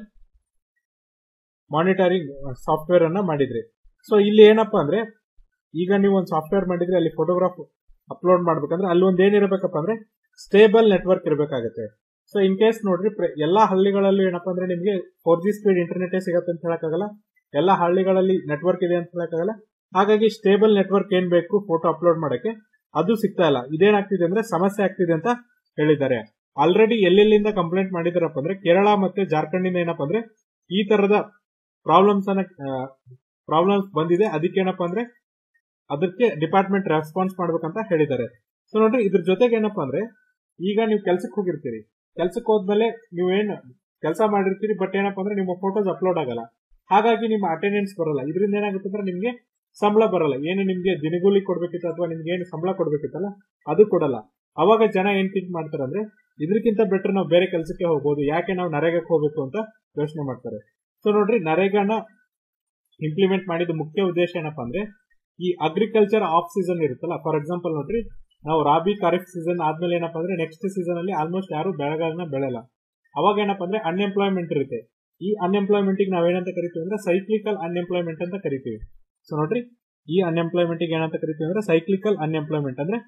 ಮಾನಿಟರಿಂಗ್ ಸಾಫ್ಟ್ವೇರ್ ಅನ್ನ ಮಾಡಿದ್ರಿ. ಸೊ ಇಲ್ಲಿ ಏನಪ್ಪಾ ಅಂದ್ರೆ ಈಗ ನೀವು ಒಂದು ಸಾಫ್ಟ್ವೇರ್ ಮಾಡಿದ್ರೆ ಅಲ್ಲಿ ಫೋಟೋಗ್ರಾಫ್ ಅಪ್ಲೋಡ್ ಮಾಡ್ಬೇಕಂದ್ರೆ ಅಲ್ಲಿ ಒಂದ್ ಏನಿರಬೇಕಪ್ಪ ಅಂದ್ರೆ ಸ್ಟೇಬಲ್ ನೆಟ್ವರ್ಕ್ ಇರಬೇಕಾಗುತ್ತೆ. ಸೊ ಇನ್ ಕೇಸ್ ನೋಡ್ರಿ, ಎಲ್ಲಾ ಹಳ್ಳಿಗಳಲ್ಲೂ ಏನಪ್ಪಾ ಅಂದ್ರೆ ನಿಮ್ಗೆ ಫೋರ್ ಜಿ ಸ್ಪೀಡ್ ಇಂಟರ್ನೆಟ್ ಸಿಗತ್ತೆ ಅಂತ ಹೇಳಕ್ಕಾಗಲ್ಲ, ಎಲ್ಲಾ ಹಳ್ಳಿಗಳಲ್ಲಿ ನೆಟ್ವರ್ಕ್ ಇದೆ ಅಂತ ಹೇಳಕ್ಕಾಗಲ್ಲ. ಹಾಗಾಗಿ ಸ್ಟೇಬಲ್ ನೆಟ್ವರ್ಕ್ ಏನ್ ಬೇಕು ಫೋಟೋ ಅಪ್ಲೋಡ್ ಮಾಡಕ್ಕೆ ಅದು ಸಿಗ್ತಾ ಇಲ್ಲ. ಇದೇನಾಗ್ತಿದೆ ಅಂದ್ರೆ ಸಮಸ್ಯೆ ಆಗ್ತಿದೆ ಅಂತ ಹೇಳಿದ್ದಾರೆ. ಆಲ್ರೆಡಿ ಎಲ್ಲೆಲ್ಲಿಂದ ಕಂಪ್ಲೇಂಟ್ ಮಾಡಿದಾರಪ್ಪ ಅಂದ್ರೆ ಕೇರಳ ಮತ್ತೆ ಜಾರ್ಖಂಡ್ ಇಂದ ಏನಪ್ಪಾ ಅಂದ್ರೆ ಈ ತರದ ಪ್ರಾಬ್ಲಮ್ಸ್ ಅನ್ನ ಪ್ರಾಬ್ಲಮ್ಸ್ ಬಂದಿದೆ. ಅದಕ್ಕೆ ಏನಪ್ಪಾ ಅಂದ್ರೆ ಅದಕ್ಕೆ ಡಿಪಾರ್ಟ್ಮೆಂಟ್ ರೆಸ್ಪಾನ್ಸ್ ಮಾಡ್ಬೇಕಂತ ಹೇಳಿದ್ದಾರೆ. ಸೊ ನೋಡ್ರಿ, ಇದ್ರ ಜೊತೆಗೆ ಏನಪ್ಪಾ ಅಂದ್ರೆ ಈಗ ನೀವು ಕೆಲ್ಸಕ್ಕೆ ಹೋಗಿರ್ತೀರಿ, ಕೆಲ್ಸಕ್ಕೆ ಹೋದ್ಮೇಲೆ ನೀವೇನ್ ಕೆಲಸ ಮಾಡಿರ್ತೀರಿ, ಬಟ್ ಏನಪ್ಪಾ ಅಂದ್ರೆ ನಿಮ್ಮ ಫೋಟೋಸ್ ಅಪ್ಲೋಡ್ ಆಗಲ್ಲ. ಹಾಗಾಗಿ ನಿಮ್ಮ ಅಟೆಂಡೆನ್ಸ್ ಬರಲ್ಲ. ಇದರಿಂದ ಏನಾಗುತ್ತೆ ಅಂದ್ರೆ ನಿಮ್ಗೆ ಸಂಬಳ ಬರಲ್ಲ. ಏನು ನಿಮ್ಗೆ ದಿನಗೂಲಿ ಕೊಡ್ಬೇಕಿತ್ತು ಅಥವಾ ನಿಮ್ಗೆ ಏನು ಸಂಬಳ ಕೊಡ್ಬೇಕಿತ್ತಲ್ಲ ಅದು ಕೊಡಲ್ಲ. ಅವಾಗ ಜನ ಏನ್ ಥಿಂಕ್ ಮಾಡ್ತಾರೆ ಅಂದ್ರೆ ಇದಕ್ಕಿಂತ ಬೆಟರ್ ನಾವು ಬೇರೆ ಕೆಲಸಕ್ಕೆ ಹೋಗ್ಬೋದು, ಯಾಕೆ ನಾವು ನರೇಗಾಕ್ಕೆ ಹೋಗ್ಬೇಕು ಅಂತ ಯೋಚನೆ ಮಾಡ್ತಾರೆ. ಸೊ ನೋಡ್ರಿ, ನರೇಗಾನ ಇಂಪ್ಲಿಮೆಂಟ್ ಮಾಡಿದ ಮುಖ್ಯ ಉದ್ದೇಶ ಏನಪ್ಪಾ ಅಂದ್ರೆ ಈ ಅಗ್ರಿಕಲ್ಚರ್ ಆಫ್ ಸೀಸನ್ ಇರುತ್ತಲ್ಲ, ಫಾರ್ ಎಕ್ಸಾಂಪಲ್ ನೋಡ್ರಿ, ನಾವು ರಾಬಿ ಖಾರಿಫ್ ಸೀಸನ್ ಆದ್ಮೇಲೆ ಏನಪ್ಪಾ ಅಂದ್ರೆ ನೆಕ್ಸ್ಟ್ ಸೀಸನ್ ಅಲ್ಲಿ ಆಲ್ಮೋಸ್ಟ್ ಯಾರು ಬೆಳೆಗಳನ್ನ ಬೆಳೆಯಲ್ಲ. ಅವಾಗ ಏನಪ್ಪಾ ಅಂದ್ರೆ ಅನ್ಎಂಪ್ಲಾಯ್ಮೆಂಟ್ ಇರುತ್ತೆ. ಈ ಅನ್ಎಂಪ್ಲಾಯ್ಮೆಂಟ್ ಗೆ ನಾವೇನಂತ ಕರಿತೀವಿ ಅಂದ್ರೆ ಸೈಕ್ಲಿಕಲ್ ಅನ್ಎಂಪ್ಲಾಯ್ಮೆಂಟ್ ಅಂತ ಕರಿತೀವಿ. ಸೊ ನೋಡ್ರಿ, ಈ ಅನ್ಎಂಪ್ಲಾಯ್ಮೆಂಟ್ ಗೆ ಏನಂತ ಕರಿತೀವಿ ಅಂದ್ರೆ ಸೈಕ್ಲಿಕಲ್ ಅನ್ಎಂಪ್ಲಾಯ್ಮೆಂಟ್. ಅಂದ್ರೆ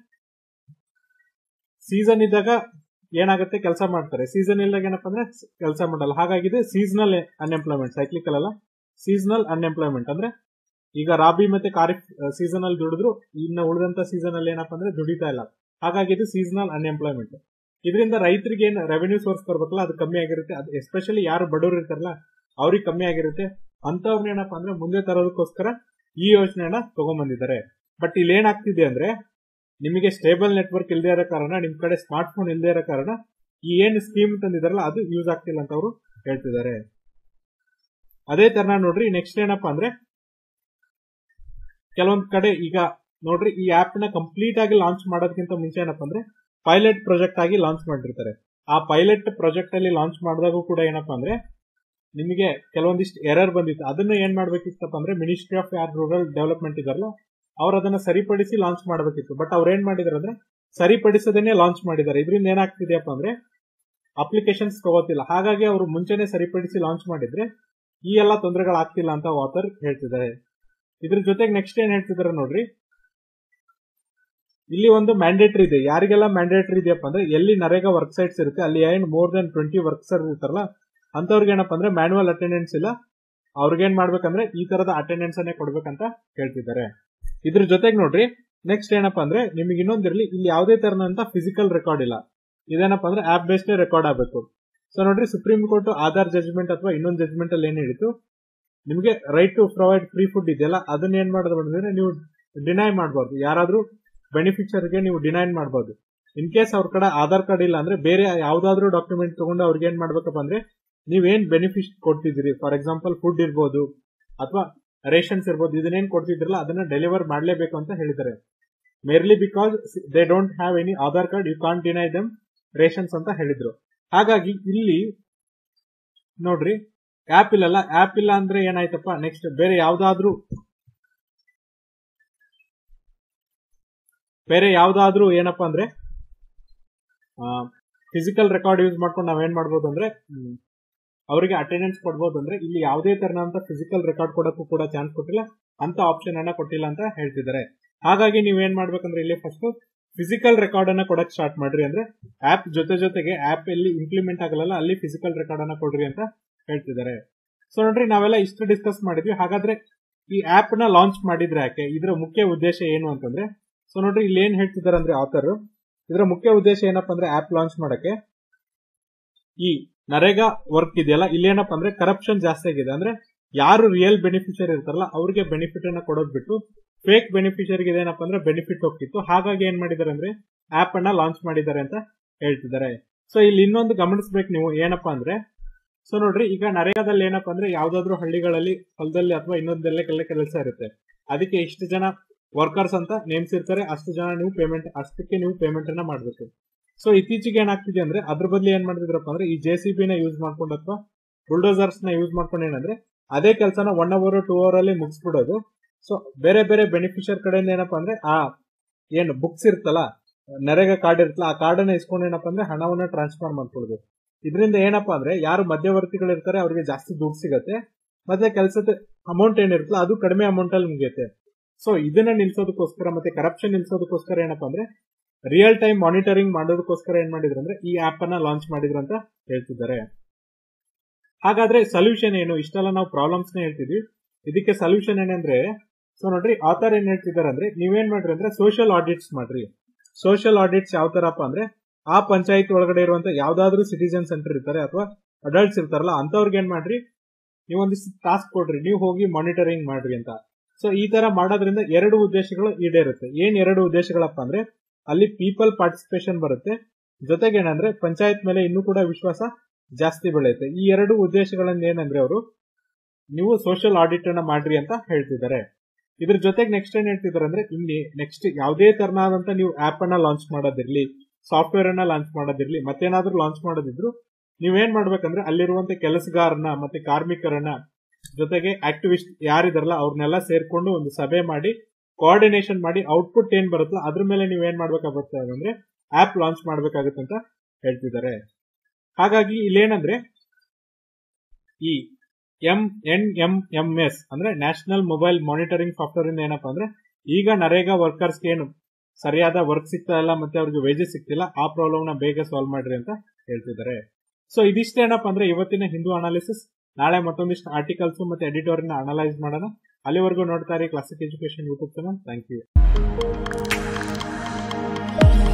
ಸೀಸನ್ ಇದ್ದಾಗ ಏನಾಗುತ್ತೆ, ಕೆಲಸ ಮಾಡ್ತಾರೆ, ಸೀಸನ್ ಇಲ್ದಾಗ ಏನಪ್ಪಾ ಅಂದ್ರೆ ಕೆಲಸ ಮಾಡಲ್ಲ. ಹಾಗಾಗಿದೆ ಸೀಸನಲ್ ಅನ್ಎಂಪ್ಲಾಯ್ಮೆಂಟ್, ಸೈಕ್ಲಿಕಲ್ ಅಲ್ಲ, ಸೀಸನಲ್ ಅನ್ಎಂಪ್ಲಾಯ್ಮೆಂಟ್. ಅಂದ್ರೆ ಈಗ ರಾಬಿ ಮತ್ತೆ ಖಾರಿಫ್ ಸೀಸನ್ ಅಲ್ಲಿ ದುಡಿದ್ರು, ಇನ್ನು ಉಳಿದಂತ ಸೀಸನ್ ಅಲ್ಲಿ ಏನಪ್ಪಾ ಅಂದ್ರೆ ದುಡಿತಾ ಇಲ್ಲ. ಹಾಗಾಗಿ ಇದು ಸೀಸನಲ್ ಅನ್ಎಂಪ್ಲಾಯ್ಮೆಂಟ್. ಇದರಿಂದ ರೈತರಿಗೆ ಏನ್ ರೆವೆನ್ಯೂ ಸೋರ್ಸ್ ಬರ್ಬೇಕಲ್ಲ, ಅದು ಕಮ್ಮಿ ಆಗಿರುತ್ತೆ. ಅದು ಎಸ್ಪೆಷಲಿ ಯಾರು ಬಡವರು ಇರ್ತಾರಲ್ಲ ಅವ್ರಿಗೆ ಕಮ್ಮಿ ಆಗಿರುತ್ತೆ. ಅಂತವ್ರನ್ನ ಏನಪ್ಪಾ ಅಂದ್ರೆ ಮುಂದೆ ತರೋದಕ್ಕೋಸ್ಕರ ಈ ಯೋಜನೆಯನ್ನ ತಗೊಂಡ್ಬಂದಿದ್ದಾರೆ. ಬಟ್ ಇಲ್ಲಿ ಏನಾಗ್ತಿದೆ ಅಂದ್ರೆ ನಿಮಗೆ ಸ್ಟೇಬಲ್ ನೆಟ್ವರ್ಕ್ ಇಲ್ಲದೆ ಇರೋ ಕಾರಣ, ನಿಮ್ ಕಡೆ ಸ್ಮಾರ್ಟ್ ಫೋನ್ ಇಲ್ಲದೆ ಇರೋ ಕಾರಣ ಈ ಏನ್ ಸ್ಕೀಮ್ ತಂದಿದಾರಲ್ಲ ಅದು ಯೂಸ್ ಆಗ್ತಿಲ್ಲ ಅಂತ ಅವರು ಹೇಳ್ತಿದ್ದಾರೆ. ಅದೇ ತರ ನೋಡ್ರಿ, ನೆಕ್ಸ್ಟ್ ಏನಪ್ಪಾ ಅಂದ್ರೆ ಕೆಲವೊಂದ್ ಕಡೆ ಈಗ ನೋಡ್ರಿ, ಈ ಆಪ್ ನ ಕಂಪ್ಲೀಟ್ ಆಗಿ ಲಾಂಚ್ ಮಾಡೋದಕ್ಕಿಂತ ಮುಂಚೆ ಏನಪ್ಪಾ ಅಂದ್ರೆ ಪೈಲಟ್ ಪ್ರಾಜೆಕ್ಟ್ ಆಗಿ ಲಾಂಚ್ ಮಾಡಿರ್ತಾರೆ. ಆ ಪೈಲಟ್ ಪ್ರಾಜೆಕ್ಟ್ ಅಲ್ಲಿ ಲಾಂಚ್ ಮಾಡಿದಾಗೂ ಕೂಡ ಏನಪ್ಪಾ ಅಂದ್ರೆ ನಿಮಗೆ ಕೆಲವೊಂದಿಷ್ಟು ಎರರ್ ಬಂದಿತ್ತು. ಅದನ್ನ ಏನ್ ಮಾಡ್ಬೇಕಿತ್ತಪ್ಪ ಅಂದ್ರೆ ಮಿನಿಸ್ಟ್ರಿ ಆಫ್ ಯಾರ್ ರೂರಲ್ ಡೆವಲಪ್ಮೆಂಟ್ ಇದಾರಲ್ಲ ಅವ್ರು ಅದನ್ನ ಸರಿಪಡಿಸಿ ಲಾಂಚ್ ಮಾಡಬೇಕಿತ್ತು. ಬಟ್ ಅವ್ರು ಏನ್ ಮಾಡಿದಾರೆ ಅಂದ್ರೆ ಸರಿಪಡಿಸದೇನೆ ಲಾಂಚ್ ಮಾಡಿದ್ದಾರೆ. ಇದರಿಂದ ಏನಾಗ್ತಿದೆಯಪ್ಪ ಅಂದ್ರೆ ಅಪ್ಲಿಕೇಶನ್ಸ್ ತಗೋತಿಲ್ಲ. ಹಾಗಾಗಿ ಅವರು ಮುಂಚೆನೆ ಸರಿಪಡಿಸಿ ಲಾಂಚ್ ಮಾಡಿದ್ರೆ ಈ ಎಲ್ಲಾ ತೊಂದರೆಗಳಾಗ್ತಿಲ್ಲ ಅಂತ ಆಥರ್ ಹೇಳ್ತಿದ್ದಾರೆ. ಇದ್ರ ಜೊತೆಗೆ ನೆಕ್ಸ್ಟ್ ಏನ್ ಹೇಳ್ತಿದಾರೆ ನೋಡ್ರಿ, ಇಲ್ಲಿ ಒಂದು ಮ್ಯಾಂಡೇಟರಿ ಇದೆ. ಯಾರಿಗೆಲ್ಲ ಮ್ಯಾಂಡೇಟರಿ ಇದೆಯಪ್ಪ ಅಂದ್ರೆ ಎಲ್ಲಿ ನರೇಗಾ ವರ್ಕ್ ಸೈಟ್ಸ್ ಇರುತ್ತೆ ಅಲ್ಲಿ ಏನ್ ಮೋರ್ ದನ್ ಟ್ವೆಂಟಿ ವರ್ಕ್ಸರ್ ಇರ್ತಾರಲ್ಲ ಅಂತವ್ರಿಗೆ ಏನಪ್ಪಾ ಅಂದ್ರೆ ಮ್ಯಾನ್ಯುವಲ್ ಅಟೆಂಡೆನ್ಸ್ ಇಲ್ಲ, ಅವ್ರಿಗೇನ್ ಮಾಡ್ಬೇಕಂದ್ರೆ ಈ ತರದ ಅಟೆಂಡೆನ್ಸ್ ಅನ್ನೇ ಕೊಡ್ಬೇಕಂತ ಹೇಳ್ತಿದ್ದಾರೆ. ಇದ್ರ ಜೊತೆಗೆ ನೋಡ್ರಿ, ನೆಕ್ಸ್ಟ್ ಏನಪ್ಪಾ ಅಂದ್ರೆ ನಿಮಗೆ ಇನ್ನೊಂದಿರ್ಲಿ, ಇಲ್ಲಿ ಯಾವುದೇ ತರನಂತ ಫಿಸಿಕಲ್ ರೆಕಾರ್ಡ್ ಇಲ್ಲ. ಇದೇನಪ್ಪಾ ಅಂದ್ರೆ ಆಪ್ ಬೇಸ್ಡ್ ರೆಕಾರ್ಡ್ ಆಗಬೇಕು. ಸೊ ನೋಡ್ರಿ, ಸುಪ್ರೀಂ ಕೋರ್ಟ್ ಆಧಾರ್ ಜಜ್ಮೆಂಟ್ ಅಥವಾ ಇನ್ನೊಂದು ಜಜ್ಮೆಂಟ್ ಅಲ್ಲಿ ಏನ್ ಹೇಳಿತ್ತು, ನಿಮಗೆ right to provide free food ಇದೆಯಲ್ಲ ಅದನ್ನ ಏನ್ ಮಾಡೋದು ಅಂದ್ರೆ ನೀವು ಡಿನೈ ಮಾಡಬಾರ್ದು. ಯಾರಾದ್ರೂ ಬೆನಿಫಿಷರಿಗೆ ನೀವು ಡಿನೈ ಮಾಡಬಹುದು. ಇನ್ ಕೇಸ್ ಅವ್ರ ಕಡೆ ಆಧಾರ್ ಕಾರ್ಡ್ ಇಲ್ಲ ಅಂದ್ರೆ ಬೇರೆ ಯಾವ್ದಾದ್ರು ಡಾಕ್ಯುಮೆಂಟ್ ತಗೊಂಡು ಅವ್ರಿಗೆ ಏನ್ ಮಾಡ್ಬೇಕಪ್ಪ ಅಂದ್ರೆ ನೀವೇನ್ ಬೆನಿಫಿಟ್ ಕೊಡ್ತಿದ್ದೀರಿ, ಫಾರ್ ಎಕ್ಸಾಂಪಲ್ ಫುಡ್ ಇರ್ಬೋದು ಅಥವಾ ರೇಷನ್ಸ್ ಇರ್ಬೋದು, ಇದನ್ನೇನ್ ಕೊಡ್ತಿದ್ರಲ್ಲ ಅದನ್ನ ಡೆಲಿವರ್ ಮಾಡಲೇಬೇಕು ಅಂತ ಹೇಳಿದ್ದಾರೆ. Merely because they don't have any Aadhaar card you can't deny them rations ಅಂತ ಹೇಳಿದ್ರು. ಹಾಗಾಗಿ ಇಲ್ಲಿ ನೋಡ್ರಿ, ಆಪ್ ಇಲ್ಲಲ್ಲ, ಆಪ್ ಇಲ್ಲ ಅಂದ್ರೆ ಏನಾಯ್ತಪ್ಪ, ನೆಕ್ಸ್ಟ್ ಬೇರೆ ಯಾವ್ದಾದ್ರು ಬೇರೆ ಯಾವ್ದಾದ್ರು ಏನಪ್ಪಾ ಅಂದ್ರೆ ಫಿಸಿಕಲ್ ರೆಕಾರ್ಡ್ ಯೂಸ್ ಮಾಡ್ಕೊಂಡು ನಾವೇನ್ ಮಾಡ್ಬೋದು ಅಂದ್ರೆ ಅವರಿಗೆ ಅಟೆಂಡೆನ್ಸ್ ಕೊಡ್ಬೋದು. ಅಂದ್ರೆ ಇಲ್ಲಿ ಯಾವುದೇ ತರನಂತ ಫಿಸಿಕಲ್ ರೆಕಾರ್ಡ್ ಕೊಡಕ್ಕೂ ಕೂಡ ಚಾನ್ಸ್ ಕೊಟ್ಟಿಲ್ಲ, ಅಂತ ಆಪ್ಷನ್ ಅನ್ನ ಕೊಟ್ಟಿಲ್ಲ ಅಂತ ಹೇಳ್ತಿದ್ದಾರೆ. ಹಾಗಾಗಿ ನೀವೇನ್ ಮಾಡ್ಬೇಕಂದ್ರೆ ಇಲ್ಲಿ ಫಸ್ಟ್ ಫಿಸಿಕಲ್ ರೆಕಾರ್ಡ್ ಅನ್ನ ಕೊಡಕ್ ಸ್ಟಾರ್ಟ್ ಮಾಡ್ರಿ. ಅಂದ್ರೆ ಆಪ್ ಜೊತೆ ಜೊತೆಗೆ ಆಪ್ ಎಲ್ಲಿ ಇಂಪ್ಲಿಮೆಂಟ್ ಆಗಲ್ಲ ಅಲ್ಲಿ ಫಿಸಿಕಲ್ ರೆಕಾರ್ಡ್ ಅನ್ನ ಕೊಡ್ರಿ ಅಂತ ಹೇಳ್ತಿದ್ದಾರೆ. ಸೊ ನೋಡ್ರಿ, ನಾವೆಲ್ಲ ಇಷ್ಟು ಡಿಸ್ಕಸ್ ಮಾಡಿದ್ವಿ. ಹಾಗಾದ್ರೆ ಈ ಆಪ್ ನ ಲಾಂಚ್ ಮಾಡಿದ್ರೆ ಯಾಕೆ, ಇದರ ಮುಖ್ಯ ಉದ್ದೇಶ ಏನು ಅಂತಂದ್ರೆ, ಸೊ ನೋಡ್ರಿ ಇಲ್ಲಿ ಏನ್ ಹೇಳ್ತಿದ್ದಾರೆ ಅಂದ್ರೆ ಆಥರ್, ಇದರ ಮುಖ್ಯ ಉದ್ದೇಶ ಏನಪ್ಪಾ ಅಂದ್ರೆ ಆಪ್ ಲಾಂಚ್ ಮಾಡಕ್ಕೆ ಈ ನರೇಗಾ ವರ್ಕ್ ಇದೆಯಲ್ಲ, ಇಲ್ಲಿ ಏನಪ್ಪಾ ಅಂದ್ರೆ ಕರಪ್ಷನ್ ಜಾಸ್ತಿ ಆಗಿದೆ. ಅಂದ್ರೆ ಯಾರು ರಿಯಲ್ ಬೆನಿಫಿಷರಿ ಇರ್ತಾರಲ್ಲ ಅವ್ರಿಗೆ ಬೆನಿಫಿಟ್ ಅನ್ನ ಕೊಡೋದ್ ಬಿಟ್ಟು ಫೇಕ್ ಬೆನಿಫಿಷರಿಗೆ ಏನಪ್ಪಾ ಅಂದ್ರೆ ಬೆನಿಫಿಟ್ ಹೋಗ್ತಿತ್ತು. ಹಾಗಾಗಿ ಏನ್ ಮಾಡಿದ್ದಾರೆ ಅಂದ್ರೆ ಆಪ್ ಅನ್ನ ಲಾಂಚ್ ಮಾಡಿದ್ದಾರೆ ಅಂತ ಹೇಳ್ತಿದ್ದಾರೆ. ಸೊ ಇಲ್ಲಿ ಇನ್ನೊಂದು ಗಮನಿಸಬೇಕು ನೀವು, ಏನಪ್ಪಾ ಅಂದ್ರೆ ಸೊ ನೋಡ್ರಿ, ಈಗ ನರೇಗಾದಲ್ಲಿ ಏನಪ್ಪಾ ಅಂದ್ರೆ ಯಾವ್ದಾದ್ರು ಹಳ್ಳಿಗಳಲ್ಲಿ ಹೊಲದಲ್ಲಿ ಅಥವಾ ಇನ್ನೊಂದೆಲ್ಲ ಕೆಲ ಕೆಲಸ ಇರುತ್ತೆ, ಅದಕ್ಕೆ ಇಷ್ಟು ಜನ ವರ್ಕರ್ಸ್ ಅಂತ ನೇಮಿಸಿರ್ತಾರೆ, ಅಷ್ಟು ಜನ ನೀವು ಪೇಮೆಂಟ್ ಅಷ್ಟಕ್ಕೆ ನೀವು ಪೇಮೆಂಟ್ ಅನ್ನ ಮಾಡ್ಬೇಕು. ಸೊ ಇತ್ತೀಚೆಗೆ ಏನಾಗ್ತಿದೆ ಅಂದ್ರೆ ಅದ್ರ ಬದಲು ಏನ್ ಮಾಡಿದ್ರಪ್ಪ ಅಂದ್ರೆ ಈ ಜೆ ಸಿ ಬಿ ನ ಯೂಸ್ ಮಾಡ್ಕೊಂಡು ಅಥವಾ ಬುಲ್ಡೋಸರ್ಸ್ ನ ಯೂಸ್ ಮಾಡ್ಕೊಂಡು ಏನಂದ್ರೆ ಅದೇ ಕೆಲಸನ ಒನ್ ಅವರ್ ಟೂ ಅವರ್ ಅಲ್ಲಿ ಮುಗಿಸ್ಬಿಡೋದು. ಸೊ ಬೇರೆ ಬೇರೆ ಬೆನಿಫಿಷರ್ ಕಡೆಯಿಂದ ಏನಪ್ಪಾ ಅಂದ್ರೆ ಆ ಏನ್ ಬುಕ್ಸ್ ಇರ್ತಲ್ಲ, ನರೇಗಾ ಕಾರ್ಡ್ ಇರ್ತಲ್ಲ, ಆ ಕಾರ್ಡ್ ಅನ್ನ ಇಸ್ಕೊಂಡು ಏನಪ್ಪಾ ಅಂದ್ರೆ ಹಣವನ್ನ ಟ್ರಾನ್ಸ್ಫರ್ ಮಾಡ್ಕೊಳ್ಳೋದು. ಇದರಿಂದ ಏನಪ್ಪಾ ಅಂದ್ರೆ ಯಾರು ಮಧ್ಯವರ್ತಿಗಳು ಇರ್ತಾರೆ ಅವ್ರಿಗೆ ಜಾಸ್ತಿ ದುಡ್ಡು ಸಿಗತ್ತೆ, ಮತ್ತೆ ಕೆಲಸದ ಅಮೌಂಟ್ ಏನಿರುತ್ತಲ್ಲ ಅದು ಕಡಿಮೆ ಅಮೌಂಟ್ ಅಲ್ಲಿ ಮುಗಿಯುತ್ತೆ. ಸೊ ಇದನ್ನ ನಿಲ್ಸೋದಕ್ಕೋಸ್ಕರ ಮತ್ತೆ ಕರಪ್ಷನ್ ನಿಲ್ಸೋದಕ್ಕೋಸ್ಕರ ಏನಪ್ಪಾ ಅಂದ್ರೆ ರಿಯಲ್ ಟೈಮ್ ಮಾನಿಟರಿಂಗ್ ಮಾಡೋದಕ್ಕೋಸ್ಕರ ಏನ್ ಮಾಡಿದ್ರು ಅಂದ್ರೆ ಈ ಆಪ್ ಅನ್ನ ಲಾಂಚ್ ಮಾಡಿದ್ರು ಅಂತ ಹೇಳ್ತಿದ್ದಾರೆ. ಹಾಗಾದ್ರೆ ಸೊಲ್ಯೂಷನ್ ಏನು, ಇಷ್ಟೆಲ್ಲ ನಾವು ಪ್ರಾಬ್ಲಮ್ಸ್ ನ ಹೇಳ್ತಿದ್ವಿ, ಇದಕ್ಕೆ ಸೊಲ್ಯೂಷನ್ ಏನಂದ್ರೆ ಸೊ ನೋಡ್ರಿ, ಆಥರ್ ಏನ್ ಹೇಳ್ತಿದ್ದಾರೆ ಅಂದ್ರೆ ನೀವೇನ್ ಮಾಡ್ರಿ ಅಂದ್ರೆ ಸೋಷಿಯಲ್ ಆಡಿಟ್ಸ್ ಮಾಡ್ರಿ. ಸೋಷಿಯಲ್ ಆಡಿಟ್ಸ್ ಯಾವ ತರಪ್ಪ ಅಂದ್ರೆ ಆ ಪಂಚಾಯತ್ ಒಳಗಡೆ ಇರುವಂತ ಯಾವ್ದಾದ್ರು ಸಿಟಿಜನ್ ಸೆಂಟರ್ ಇರ್ತಾರೆ ಅಥವಾ ಅಡಲ್ಟ್ಸ್ ಇರ್ತಾರಲ್ಲ ಅಂತವ್ರಿಗೆ ಏನ್ ಮಾಡ್ರಿ, ನೀವೊಂದಿಷ್ಟು ಟಾಸ್ಕ್ ಕೊಡ್ರಿ, ನೀವು ಹೋಗಿ ಮಾನಿಟರಿಂಗ್ ಮಾಡ್ರಿ ಅಂತ. ಸೊ ಈ ತರ ಮಾಡೋದ್ರಿಂದ ಎರಡು ಉದ್ದೇಶಗಳು ಈಡೇರುತ್ತೆ. ಏನ್ ಎರಡು ಉದ್ದೇಶಗಳಪ್ಪ ಅಂದ್ರೆ ಅಲ್ಲಿ ಪೀಪಲ್ ಪಾರ್ಟಿಸಿಪೇಷನ್ ಬರುತ್ತೆ, ಜೊತೆಗೆ ಏನಂದ್ರೆ ಪಂಚಾಯತ್ ಮೇಲೆ ಇನ್ನೂ ಕೂಡ ವಿಶ್ವಾಸ ಜಾಸ್ತಿ ಬೆಳೆಯುತ್ತೆ. ಈ ಎರಡು ಉದ್ದೇಶಗಳನ್ನ ಏನಂದ್ರೆ ಅವರು ನೀವು ಸೋಷಿಯಲ್ ಆಡಿಟ್ ಅನ್ನ ಮಾಡ್ರಿ ಅಂತ ಹೇಳ್ತಿದ್ದಾರೆ. ಇದ್ರ ಜೊತೆಗೆ ನೆಕ್ಸ್ಟ್ ಏನ್ ಹೇಳ್ತಿದ್ದಾರೆ ಅಂದ್ರೆ ಇಲ್ಲಿ ನೆಕ್ಸ್ಟ್ ಯಾವುದೇ ತರನಾದಂತ ನೀವು ಆಪ್ ಅನ್ನ ಲಾಂಚ್ ಮಾಡೋದಿರ್ಲಿ, ಸಾಫ್ಟ್ವೇರ್ ಅನ್ನ ಲಾಂಚ್ ಮಾಡೋದಿರ್ಲಿ, ಮತ್ತೇನಾದ್ರೂ ಲಾಂಚ್ ಮಾಡೋದಿದ್ರು ನೀವೇನ್ ಮಾಡ್ಬೇಕಂದ್ರೆ ಅಲ್ಲಿರುವಂತ ಕೆಲಸಗಾರನ ಮತ್ತೆ ಕಾರ್ಮಿಕರನ್ನ ಜೊತೆಗೆ ಆಕ್ಟಿವಿಸ್ಟ್ ಯಾರಿದಾರಲ್ಲ ಅವ್ರನ್ನೆಲ್ಲ ಸೇರ್ಕೊಂಡು ಒಂದು ಸಭೆ ಮಾಡಿ ಕೋಆರ್ಡಿನೇಷನ್ ಮಾಡಿ ಔಟ್ಪುಟ್ ಏನ್ ಬರುತ್ತೋ ಅದ್ರ ಮೇಲೆ ನೀವು ಏನ್ ಮಾಡ್ಬೇಕಾಗುತ್ತೆ ಅಂದ್ರೆ ಆಪ್ ಲಾಂಚ್ ಮಾಡ್ಬೇಕಾಗುತ್ತೆ ಅಂತ ಹೇಳ್ತಿದ್ದಾರೆ. ಹಾಗಾಗಿ ಇಲ್ಲೇನಂದ್ರೆ ಈ M N M M S ಅಂದ್ರೆ ನ್ಯಾಷನಲ್ ಮೊಬೈಲ್ ಮಾನಿಟರಿಂಗ್ ಸಾಫ್ಟ್ವೇರ್ ಇಂದ ಏನಪ್ಪಾ ಅಂದ್ರೆ ಈಗ ನರೇಗಾ ವರ್ಕರ್ಸ್ ಏನು ಸರಿಯಾದ ವರ್ಕ್ ಸಿಗ್ತಾ ಇಲ್ಲ ಮತ್ತೆ ಅವ್ರಿಗೆ ವೇಜಸ್ ಸಿಗ್ತಿಲ್ಲ, ಆ ಪ್ರಾಬ್ಲಮ್ ನ ಬೇಗ ಸಾಲ್ವ್ ಮಾಡ್ರಿ ಅಂತ ಹೇಳ್ತಿದ್ದಾರೆ. ಸೊ ಇದಿಷ್ಟೇ ಏನಪ್ಪಾ ಅಂದ್ರೆ ಇವತ್ತಿನ ಹಿಂದೂ ಅನಾಲಿಸಿಸ್. ನಾಳೆ ಮತ್ತೊಂದಿಷ್ಟು ಆರ್ಟಿಕಲ್ಸ್ ಮತ್ತೆ ಎಡಿಟೋರಿಯಲ್ ಅನಲೈಸ್ ಮಾಡೋಣ. ಅಲ್ಲಿವರೆಗೂ ನೋಡ್ತಾ ಇರಿ classic education YouTube channel. Thank you.